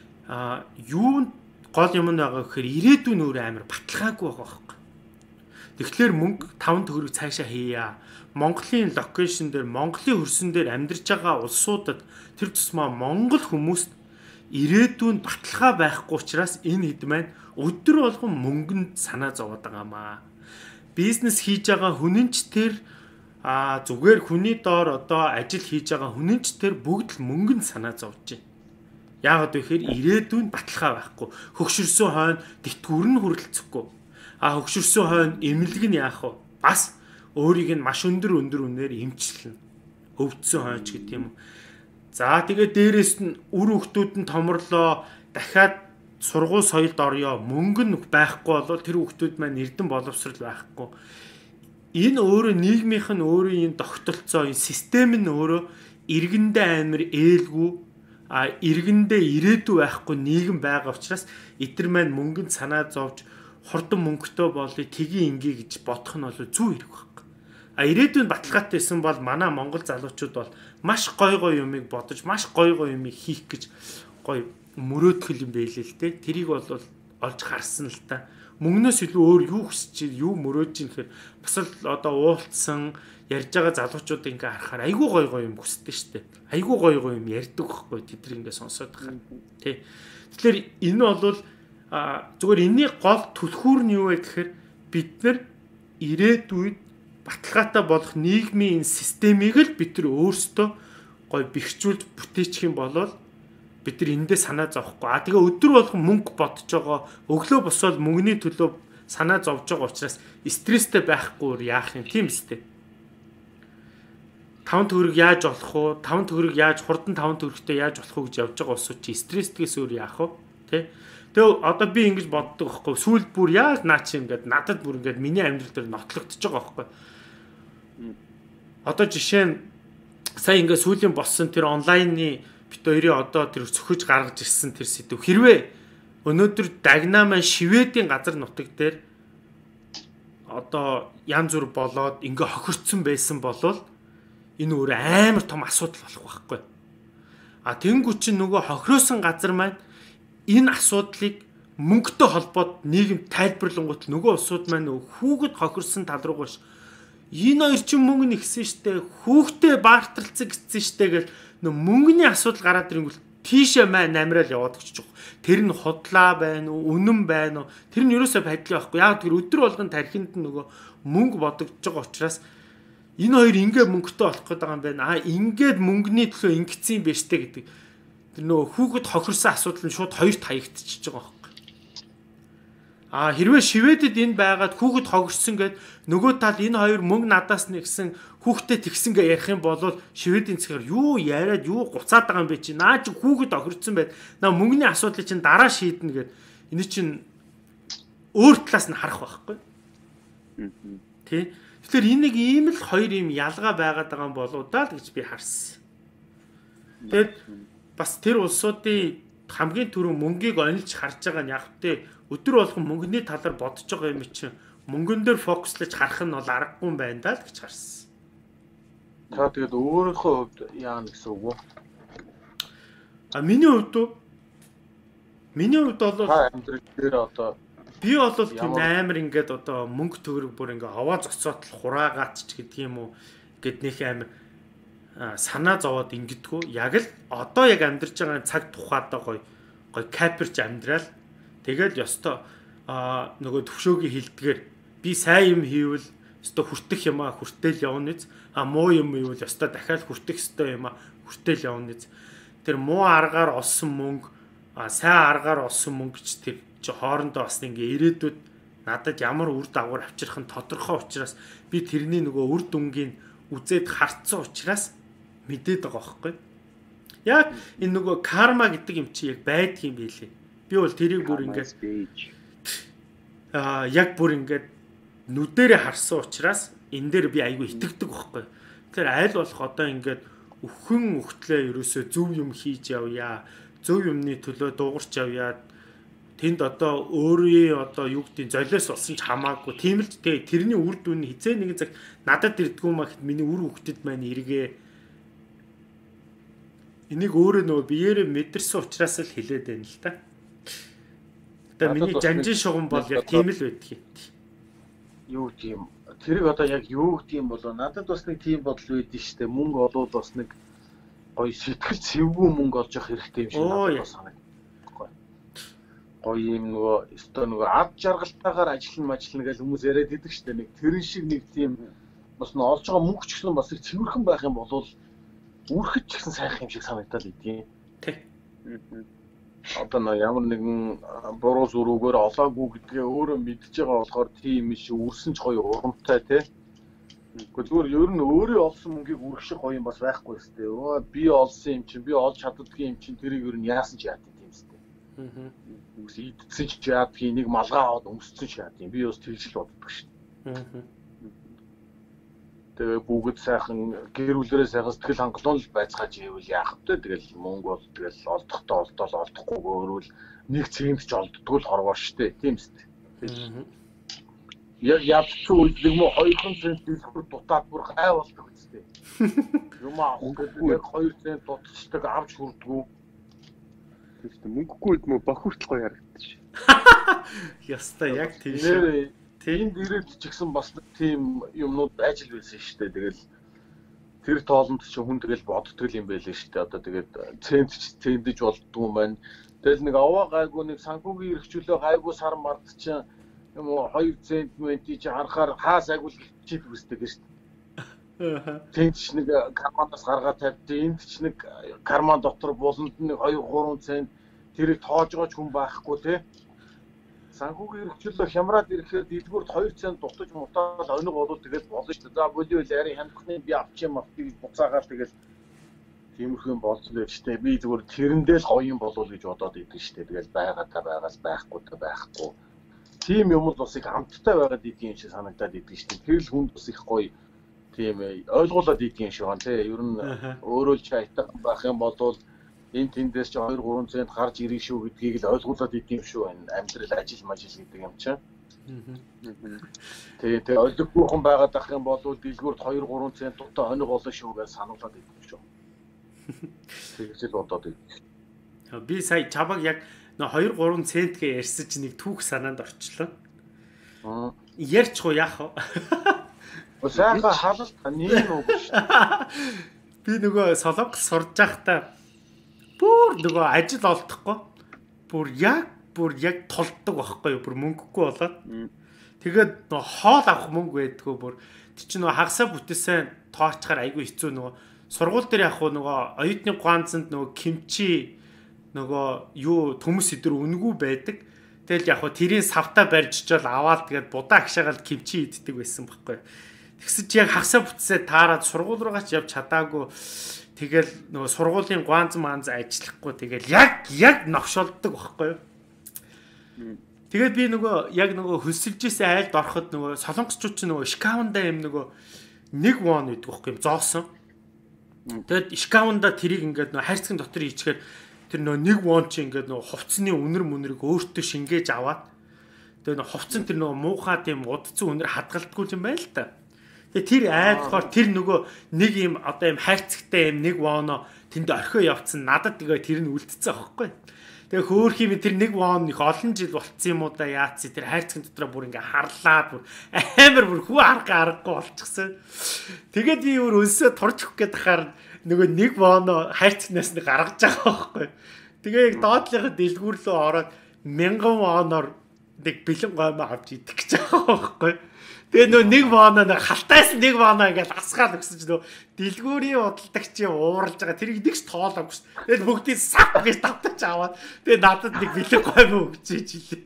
S1: Юу гол юм нь байгаа гэхээр ирээдүйн өөрөө амар баталгаагүй байгаа байхгүй. Тэгэхээр мөнгө 5 төгрөг цаашаа хийя. Монголын локейшн дээр, Монголын хөрсөн дээр амьдарч байгаа улсуудад тэр тусмаа монгол хүмүүст ирээдүйн баталгаа байхгүй учраас энэ хэд маань өдөр болгон мөнгөнд санаа зовоод байгаамаа. Бизнес хийж байгаа хүн ч тэр зүгээр хүний доор одоо ажил хийж байгаа хүн ч тэр бүгд л мөнгөнд санаа зовж байна. Яагаад вэ гэхээр ирээдүйн баталгаа байхгүй. Хөгшөрсөн хойно тэтгэвэр нь хүрэлцэхгүй. Хөгшөрсөн хойно эмнэлэг нь яах вэ? Бас өөрийг нь маш өндөр үнээр эмчилнэ. Өвдсөн хойч гэдэг юм. За тэгээд дээрэс нь үр хөвгтүүд нь томрлоо, дахиад сургууль соёлд орё, мөнгө нь байхгүй болол тэр хөвгтүүд маань эрдэн боловсрал байхгүй. Энэ өөрөө нийгмийнх нь өөрөө энэ тогтолцоо, энэ систем нь өөрөө иргэндээ амар ээлгүй, иргэндээ ирээдүй байхгүй нийгэм байгаа учраас эдгээр маань мөнгөнд санаа зовж хурдан мөнгөтэй болъё, тгий ингээ гэж бодох нь бол зүү хэрэг байхгүй. Ирээдүйн баталгаатай исэн бол манай монгол залуучууд бол маш гой юмыг бодож, маш гой юмыг хийх гэж гой мөрөөдгөл юм байлээ л те. Тэрийг бол олж харсан л та. Мөнгнөөс илүү өөр юу хүсэж, юу мөрөөж ийн гэхээр бас л одоо уулцсан ярьж байгаа залуучууд ингээ харахаар айгүй гой юм хүсдэг штэ. Айгүй гой юм ярьдаг байхгүй тэд нар ингээ сонсоод байгаа. Тэ. Тэгэхээр энэ бол зүгээр энэний гол түлхүүр нь юу вэ гэхээр бид нар ирээдүйд баталгаатай болох нийгмийн энэ системийг л бид нар өөрсдөө гой бэхжүүлж бүтээчих юм бол бид нар эндээ санаа зовхгүй. Тэгээ өдөр болгон мөнгө бодож байгаа, өглөө босоод мөнгөний төлөө санаа зовж байгаа учраас стресстэй байхгүй яах юм тийм үстэй. 5 төгрөг яаж олох вэ? 5 төгрөг яаж хурдан 5 төгрөгтэй яаж болох вэ гэж явж байгаа улсууд чи стресстгээс өөр яах вэ? Тэ? Тэгээ одоо би ингэж боддог байхгүй. Сүүлд бүр яаж наа чи ингээд надад бүр ингээд миний амьдрал дээр нотлогдож байгаа байхгүй. Одоо жишээ нь сая ингээд сүүлийн болсон тэр онлайны бит хоёрын одоо тэр цөхөж гаргаж ирсэн тэр сэдв хэрвээ өнөөдөр Дагна маань Шведийн газар нутаг дээр одоо янз бүр болоод ингээ хохирцсон байсан болвол энэ өөр амар том асуудал болох байхгүй. Тэнгуү чинь нөгөө хохироосон газар маань энэ асуудлыг мөнгөтэй холбоод нийгэм тайлбарлангуут нөгөө улсууд маань хүүхэд хохирсон тал руу гош энэ хоёр чинь мөнгө нэгсэн штэ хүүхдээ баартарцсан гэсэн штэ гэл мөнгөний асуудал гараад ирэнгүүт тийшээ маань амирал яваад өгч байгаа. Тэр нь худлаа байна уу, үнэн байна уу? Тэр нь ерөөсөө байдлаа байхгүй. Яг тэр өдөр болгон тархинд нөгөө мөнгө бодогдож байгаа учраас энэ хоёр ингээ мөнгөтэй болох гэдэг юм байна. Ингээд мөнгөний төлөө ингэсэн юм байна штэ гэдэг. Тэр нөгөө хүүхэд хохирсан асуудал нь шууд хоёрт хаягдчихж байгаа байхгүй. Хэрвээ Шведэд энэ байгаад хүүхэд хогорсон гэд нөгөө тал энэ хоёр мөнгө надаас нэгсэн хүүхдэд тэгсэн гэ ярих юм бол Шведийн цэгээр юу яриад юу гуцаад байгаа юм бэ чи наа чи хүүхэд хохирцсон байд мөнгөний асуудлыг чинь дараа шийднэ гэд энэ чинь өөр талаас нь харах байхгүй. Тэ. Тэгэхээр энийг ийм л хоёр юм ялгаа байгаад байгаа юм болоо даа л гэж би харсан. Тэгэд бас тэр улсуудын хамгийн түрүү мөнгийг онилж харж байгаа нь яг тэ өдөр болгон мөнгөний талаар бодож байгаа юм чинь мөнгөн дээр фокуслаж харах нь бол аргагүй юм байна даа л гэж харсан.
S2: Та тэгээд өөрийнхөө хувьд яана гэсэн үг үү?
S1: Миний хувьд бол
S2: амьдрал дээр одоо
S1: би бол тийм амар ингээд одоо мөнгө төгрөг бүр ингээ аваа зоцоотл хураагаат ч гэдэг юм уу гэд нөх амар санаа зовоод ингэдэггүй. Яг л одоо яг амьдарч байгаа цаг тухайдаа гоё каперч амьдрал. Тэгэл ёстой нөгөө төвшөөгийн хилдгээр би сайн юм хийвэл ёстой хүртэх юм хүртэл явна биз. Муу юм ивэл ёстой дахиад хүртэх ёстой юм хүртэл явна биз. Тэр муу аргаар олсон мөнгө сайн аргаар олсон мөнгө ч тэр хоорондоо бас ингээ ирээдүйд надад ямар үр дагавар авчрах нь тодорхой учраас би тэрний нөгөө үр дүнгийн үзээд харцсан учраас мэдээд байгаа байхгүй. Яг энэ нөгөө карма гэдэг юм чи яг байдгийн байлээ. Би бол тэрийг бүр ингээд яг бүр ингээд нүдэрээ харсан учраас энэ дээр би айгүй итгэдэг байхгүй. Тэгэхээр аль болох одоо ингээд өхөн өгтлээ ерөөсөө зөв юм хийж явъя. Зөв юмны төлөө дуугарч явъя. Тэнд одоо өөрийн одоо юу гэдгийг золиос болсон ч хамаагүй. Тийм л тэрний үр дүн хизээ нэгэн цаг надад ирдгүү махад миний үр хөвгтөд маань эргээ. Энийг өөрөө нөгөө биеэрээ мэдэрсэн учраас л хэлээд байна л да. Тэгээ миний жанжин шугам бол яг тийм л байдаг юм.
S2: юу гэдэг юм. Тэрийг одоо яг юу гэдэг юм болоо надад бас нэг тийм бодол үүдэн штэ. Мөнгө олоод бас нэг гоё сэтгэл цэвгүй мөнгө олж явах хэрэгтэй юм шиг надад бас санагдав. Гоё юм нөгөө өстой нөгөө ад жаргалтайгаар ажиллана гэж хүмүүс яриад идэг штэ. Нэг тэрэн шиг нэг тийм бас н олж байгаа мөнгө ч гэсэн бас их цэвэрхэн байх юм бол үрхэд ч гэсэн сайхан юм шиг санагдал идэв.
S1: Тэг.
S2: Одоо нэг ямар нэгэн буруу зүрүүгээр олоогүй гэдгээ өөрөө мэдж байгаа болохоор тийм биш үрсэн ч гоё урамтай тий. Гэхдээ зүгээр ер нь өөрөө олсон мөнгийг үргэх шиг гоё юм бас байхгүй өстэй. Өө би олсон юм чинь би олж чаддгийн юм чинь тэрийг ер нь яасан ч яад тийм өстэй. Үс идсэн ч яадгийн нэг малгай аваад өмссөн ч яад юм. Би бас тэгж л боддог шин. Тэгээ бүгд сайхан гэр бүлэрээ сайхан сэтгэл хангалуун л байцгааж ивэл яах вэ? Тэгэл мөнгө бол тэгэл олдохдоо олдоол олдохгүй өөрвөл нэг цент ч олддгүй л хорвоо штэ. Тийм үстэй. Ядч үйлдэл мө 2 цент дэлгүр дутаад бүр гай болдог үстэй. Юм авах гэдэг яг 2 цент дутчихдаг авч хүрдгүү.
S3: Тэгвэл мөнгөгүй мө бохирдол гоё харагдаж шээ.
S1: Яста яг тийм шүү.
S2: Тэнд ирээд ч гэсэн бас тийм юмнууд ажил байсан шүү дээ. Тэгэл тэр тоолонд ч хүн тэгэл боддог юм байлээ шүү дээ. Одоо тэгээд цэндэж болдгоо юм байна. Тэгэл нэг аваа гайгүй нэг санхүүгийн эрхчлөө гайгүй сар мард чинь юм 2 цент мэнти чи харахаар хаас агуул хичээд үсдэг шүү дээ. Тэнд ч нэг карманаас гаргаад тавьд. Энд ч нэг карман дотор буланд нэг 2-3 цент тэрийг тоож байгаа ч хүн байхгүй тий. Санхүүгийн эрхчлөө хямраад ирэхээр дэлгүүрт 2 цент дутаж мутаад оног болоод тэгэл болно шүү дээ. За болио яри хандхны би авчим авчиг буцаагаад тэгэл тиймэрхүү болж л байж тээ. Би зүгээр тэрэндээ л гоё юм болов гэж бодоод идэв шүү дээ. Тэгэл байгаатаа байгаас байхгүй та байхгүй. Тийм юм бас их амттай байгаад идэв юм шиг санагдаад идэв шүү дээ. Тэгэл хүнд бас их гоё тийм ойлгуулад идэв юм шиг байна тий. Ер нь өөрөө л чайтах байх юм бол энэ тэндээс ч 2-3 цент гарч ирэх шүү гэдгийг л ойлгуулад идэв юм шүү энэ амьдрал ажил гэдэг юм чинь. Тэгээ ойлгохгүй хүн байгаад ах юм бол дэлгүүрт 2-3 цент дутаа хоног болно шүү гэж сануулад идэв шүү. Тэгж л бодоод идэв.
S1: Би сая чабаг яг 2-3 центгээ ярьсан чинь нэг түүх санаанд орчлоо. Ярьчих уу яах вэ?
S2: Сайхан халалт нэм үг шүү.
S1: Би нөгөө солонгос сурж байхдаа бүр нөгөө ажил олдохгүй бүр яг толдог байхгүй юу бүр мөнгөгүй болоод тэгээд нөгөө хоол авах мөнгө байдгүй бүр тий чи нөгөө хагасаа бүтээсэн тоочхаар айгүй хэцүү нөгөө сургууль дээр яг нөгөө оюутны ганцанд нөгөө кимчи нөгөө юу төмөс өдөр үнэгүй байдаг тэгэл яг тэрийн савтаа барьж чил аваад тэгээд будаа агшаагаад кимчи иддэг байсан байхгүй тэгсэн чи яг хагасаа бүтсээ таараад сургууль руугаа ч явж чадаагүй тэгэл нөгөө сургуулийн ганц манз ажиллахгүй тэгэл яг новшолддог байхгүй юу. Тэгээд би нөгөө яг нөгөө хөсөлжсэн айлд ороход нөгөө солонгосчууд ч нөгөө шкаванда юм нөгөө 1 вон гэдэг байхгүй юм зоосон. Тэгэд шкаванда тэрийг ингээд нөгөө хайрцагын дотор хийчихээр тэр нөгөө 1 вон чи ингээд нөгөө хувцсны үнэр мөнрийг өөртөө шингээж аваад тэгээд нөгөө хувцсан тэр нөгөө муухай тийм удцсан үнэр хадгалдаггүй юм байл та. Тэр айлхоор тэр нөгөө нэг юм одоо юм хайрцагтай юм 1 воно тэнд орхио явцсан надад тэгээ тэр нь үлдсэн аахгүй. Тэгээ хөөх юм тэр 1 вон их олон жил болцсон юм уу да яац тэр хайрцагын дотроо бүр ингээ харлаад бүр амар бүр хүү аргагүй болчихсон. Тэгээд би өөр өнсөө турж өгөх гээд хахаар нөгөө 1 воно хайрцагнаас нь гаргаж байгаа байхгүй. Тэгээ яг доотлынхаа дэлгүүр рүү ороод 1000 воноор нэг бэлэн гомоо авч идэх гэж байгаа байхгүй. Тэгээ нөө 1 воно халтаас 1 воно ингээд асгаал өгсөн ч нөө дэлгүүрийн удалдагч ууралж байгаа тэрийг нэгч тоолоогүй ш. Тэгээд бүгдийг сав гэж тавтаж аваад тэгээ надад нэг бэлэг гомоо өгч ийлээ.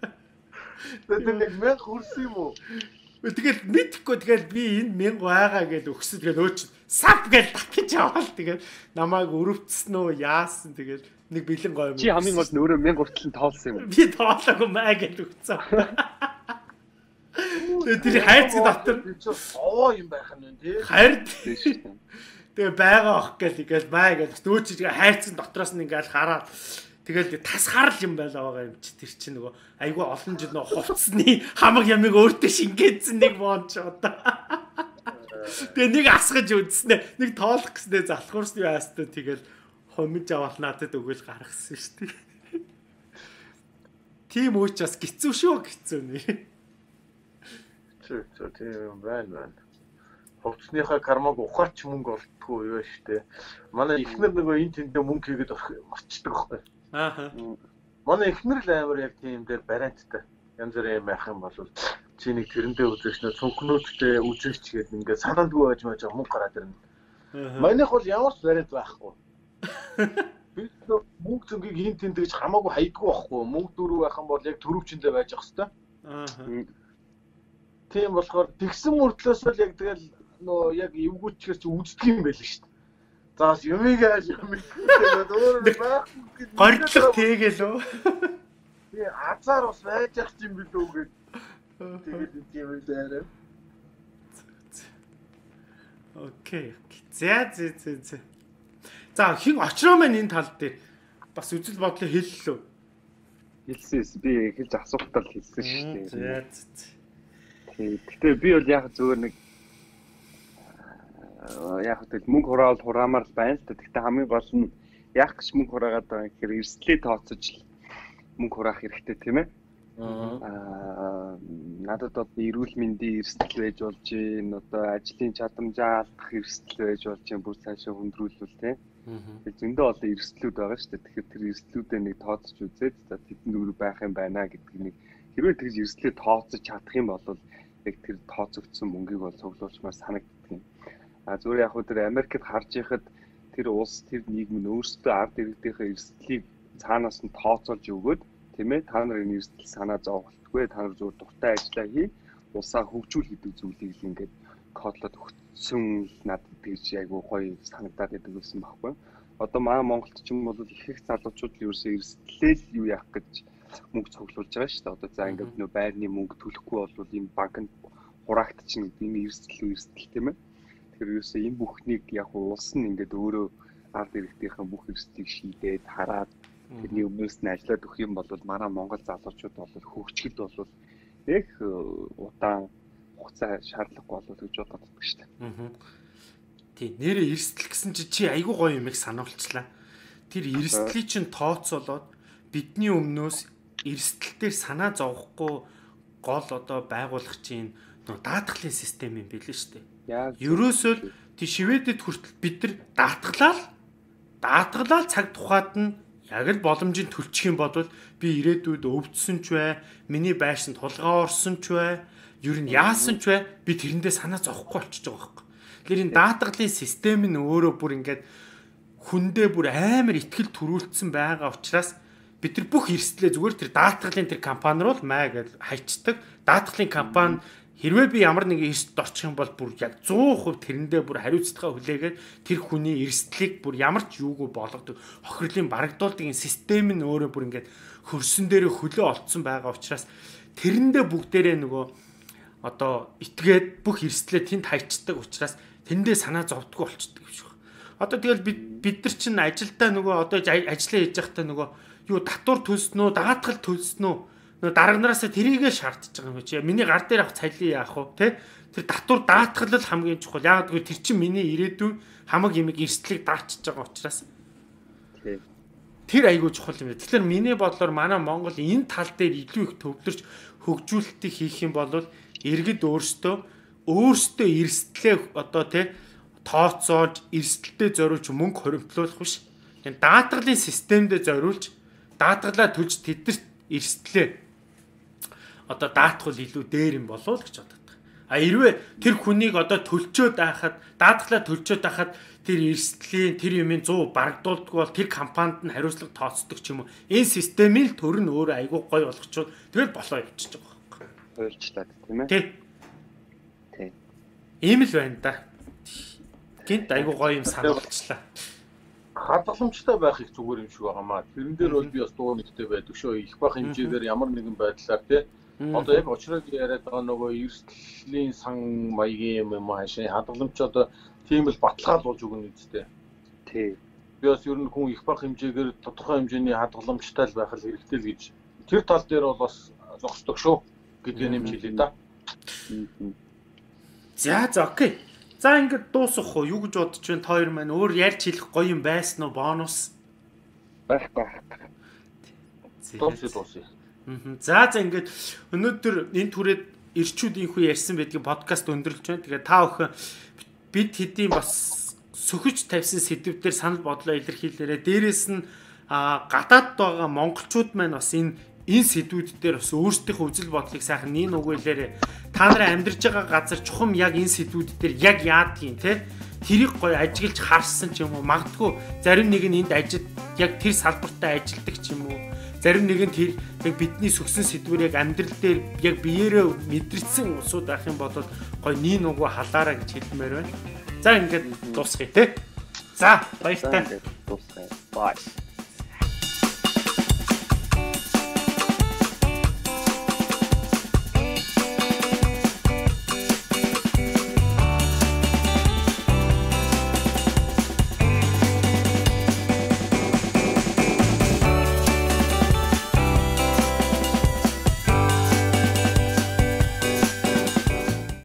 S2: Тэгээд нэг 1000 хүрсэн юм уу?
S1: Тэгээд мэдхгүй тэгээд би энэ 1000 байгаа гэж өгсөн. Тэгээд нөө чи сав гэж татаж аваад тэгээд намайг өрөвцсөн үү яасан тэгээд нэг бэлэн гомоо.
S3: Чи хамгийн гол нь өөрөө 1000 хүртэл нь тоолсон юм.
S1: Би тоолоогүй маа гэж өгсөн. Тэр хайрцаг дотор
S2: овоо юм байх нь тий.
S1: Хайр тий. Тэгээ байгаа ах гээл маа гээл нөөч хайрцаг дотроос нь ингээл хараад тэгэл тасхаарл юм байлаа байгаа юм чи тэр чинь нөгөө айгүй олон жил нөгөө хувцсны хамаг ямиг өөртөө шингээдсэн 1 вон ч одоо. Тэгээ нэг асгаж үзснэ нэг тоолох гэснээр залхуурсны яастаа тэгэл хомж аваад надад өгөөл гаргасан шүү дээ. Тийм үуч бас гизүү шүү гизүү нэ.
S2: Тийм байна. Хувцсныхаа кармаг ухаач мөнгө олддгүй юу штэ. Манай эхнэр нөгөө энэ тэндээ мөнгө хийгээд марчдаг байхгүй.
S1: Ааха.
S2: Манай эхнэр л амар яг тийм дээр барианттай. Янз бүрийн юм байх юм бол чи нэг тэрэндээ үзэж нэ цонхнуудтай үзэж гээд ингээд санаандгүй байж мэж мөнгө гараад ирнэ. Манайх бол ямар ч бариант байхгүй. Би мөнгө зөнгийг хин тэнд гэж хамаагүй хайдгүй байхгүй. Мөнгө дөрөв байх юм бол яг төрөвчөндөө байж ах хэвээр. Аа. Тийм болохоор тэгсэн мөртлөөс л яг тэгэл нөө яг эвгүүчгэр чи үздэг юм байл шүү дээ. Заас юмыг ааш юм тэгээд өөр байх
S1: гордлох тэгээл үү.
S2: Тий азар бас байж ах юм билүү гэж. Тэгээд тийм байлаа.
S1: Окей. За хин очроо маань энэ тал дээр бас үзэл бодлоо хэллээ.
S3: Хэлсэн би эхэлж асуухтаа л хэлсэн шүү дээ. Гэтэ би бол яг зөвөр нэг яг тэгэл мөнгө хураал хураамаар байна л да. Гэтэ хамгийн гол нь яг гэж мөнгө хураагаад байгаа гэхээр эрсдлээ тооцож мөнгө хураах хэрэгтэй тийм ээ. Надад бол эрүүл мэндийн эрсдэл байж болж байна. Одоо ажлын чадамжаа алдах эрсдэл байж болж байна. Бүр цаашаа хөндрүүлвэл тийм. Зөндөө олон эрсдлүүд байгаа шүү дээ. Тэгэхээр тэр эрсдлүүдээ нэг тооцож үзээд за тэдэнд өөр байх юм байна гэдэг нэг хэрвээ тэгж эрсдлээ тооцож чадах юм бол яг тэр тооцогдсон мөнгийг бол цуглуулчмаар санагддаг юм. Зүгээр яг хөө тэр Америкт харж байхад тэр улс тэр нийгэм нь өөрсдөө ард иргэдийнхээ эрсдлийг цаанаас нь тооцоолж өгөөд тийм ээ та нарын эрсдэл санаа зовголтгүй та нар зөв дуртай ажиллаа хий улсаа хөгжүүл гэдэг зүйлийг л ингээд кодлоод өгсөн надад тэгж айгу гоё санагдаад байдаг байсан байхгүй. Одоо манай Монголд ч юм бол их их залуучууд ерөөсөө эрсдлээ юу яах гэж мөнгө цуглуулж байгаа шүү дээ. Одоо за ингээд нөө байрны мөнгө төлөхгүй бол энэ банкнд хураагдчихна гэдэг энэ эрсдэл тийм ээ. Тэгэхээр ерөөсөө энэ бүхнийг яг улс нь ингээд өөрөө ард иргэдийнхэн бүх эрсдлийг шийдээд хараад тэрний өмнөөс нь ажиллаад өгөх юм бол манай Монгол залуучууд бол хөгжихэд бол яг удаан хугацаа шаардлагагүй болов гэж боддог шүү дээ.
S1: Тий, нэрээ эрсдэл гэсэн чи айгүй гоё юмыг сануулчлаа. Тэр эрсдлийг чинь тооцоолоод бидний өмнөөс эрсдэлээр санаа зовхгүй гол одоо байгуулах чинь нөө даатгалын систем юм билээ шүү дээ. Ерөөсөө тий Шведэд хүртэл бид нар даатгалаа цаг тухайд нь яг л боломжийн төлчих юм бол би ирээдүйд өвдсөн ч бай, миний байшин тулгаа орсон ч бай, ер нь яасан ч бай, би тэрэндээ санаа зовхгүй болчихж байгаа байхгүй. Тэгэхээр энэ даатгалын систем нь өөрөө бүр ингээд хүндээ бүр амар ихтгэл төрүүлсэн байгаа учраас бид нар бүх эрсдлээ зүгээр тэр даатгалын тэр компани руу л маа гэж хайчдаг. Даатгалын компани хэрвээ би ямар нэгэн эрсдэлд орчих юм бол бүр яг 100% тэрэндээ бүр хариуцлагаа хүлээгээд тэр хүний эрсдлийг бүр ямар ч юугүй болгодог. Хохирлын барагдуулдаг энэ систем нь өөрөө бүр ингээд хөрсөн дээрээ хөлөө олцсон байгаа учраас тэрэндээ бүгдээрээ нөгөө одоо итгээд бүх эрсдлээ тэнд хайчдаг учраас тэндээ санаа зовдгоо болчихдог юм шиг. Одоо тэгэл бид нар чинь ажилдаа нөгөө одоо ажиллаа хийж байхдаа нөгөө юу татвар төлснөө, даатгал төлснөө дараагнараасаа тэрийгээ шаардж байгаа юм чи. Миний гар дээр авах цалин яах вэ? Тэ? Тэр татвар даатгал л хамгийн чухал. Яг гэвэл тэр чинь миний ирээдүйн хамаг юмэг эрсдлийг даачиж байгаа учраас. Тэр айгүй чухал юм. Тэгэхээр миний бодлоор манай Монгол энэ тал дээр илүү их төвлөрч хөгжүүлэлтийг хийх юм бол иргэд өөрсдөө эрсдлээ одоо тэ тооцоолж эрсдэлтэй зориулж мөнгө хоримтлуулах биш. Энэ даатгалын системдээ зориулж даатгалаа төлж тэдэрт эрсдлээ одоо даатгал илүү дээр юм болов уу гэж боддог. Хэрвээ тэр хүнийг одоо төлчөөд байхад даатгалаа төлчөөд байхад тэр эрсдлийн тэр юмын 100 барагдуулдаг бол тэр компанид нь хариуцлага тооцдог ч юм уу. Энэ системийн төр нь өөрөө айгүй гоё болгочвол тэгэл болоо явчихж байгаа байхгүй.
S3: Ойлчлаад тийм ээ.
S1: Тий. Ийм л байна да. Гинт айгүй гоё юм сануулчлаа.
S2: Хадгаламжтай байх их зүгээр юм шиг байгаамаа. Тэрэн дээр бол би бас дуу нэгтэй байдаг шүү. Их бах хэмжээгээр ямар нэгэн байдлаар тий. Одоо яг очрог яриад байгаа нөгөө эрсдлийн сан маягийн юм хаашаа хадгаламж одоо тийм л баталгаал болж өгнө үстэй.
S3: Тий.
S2: Би бас ер нь хүн их бах хэмжээгээр тодорхой хэмжээний хадгаламжтай л байх л хэрэгтэй л гэж. Тэр тал дээр бол бас зогсдог шүү гэдгийг нэмж хэлээ да.
S1: За окей. За ингээд дуусах уу? Юу гэж бодож байна? Та хоёр маань өөр ярьж хэлэх гоё юм байсан уу? Бонус
S3: байхгүй.
S2: Дуусъя.
S1: За ингээд өнөөдөр энэ түрээд ирчүүд ийхүү ярьсан байдгийг подкаст өндөрлж байна. Тэгээ та бүхэн бид хэдийн бас сөхөж тавьсан сэдвүүдээр санал бодлоо илэрхийлээрэ. Дээрээс нь гадаад байгаа монголчууд маань бас энэ сэдвүүд дээр бас өөрсдийнхөө үзэл бодлыг сайхан нин угээлээрэ та нараа амьдарч байгаа газар чухам яг энэ сэдвүүд дээр яг яадгийн те тэрийг гоё ажиглаж харсан ч юм уу, магадгүй зарим нэг нь энд яг тэр салбартаа ажилдаг ч юм уу, зарим нэг нь тэр яг бидний сүгсэн сэдвэр яг амьдрал дээр яг биеэрээ мэдрэгдсэн усуд байх юм бол гоё нин угуу халаараа гэж хэлмээр байна. За ингээд дуусгая те. За баяртай.
S3: Дуусгая. Bye.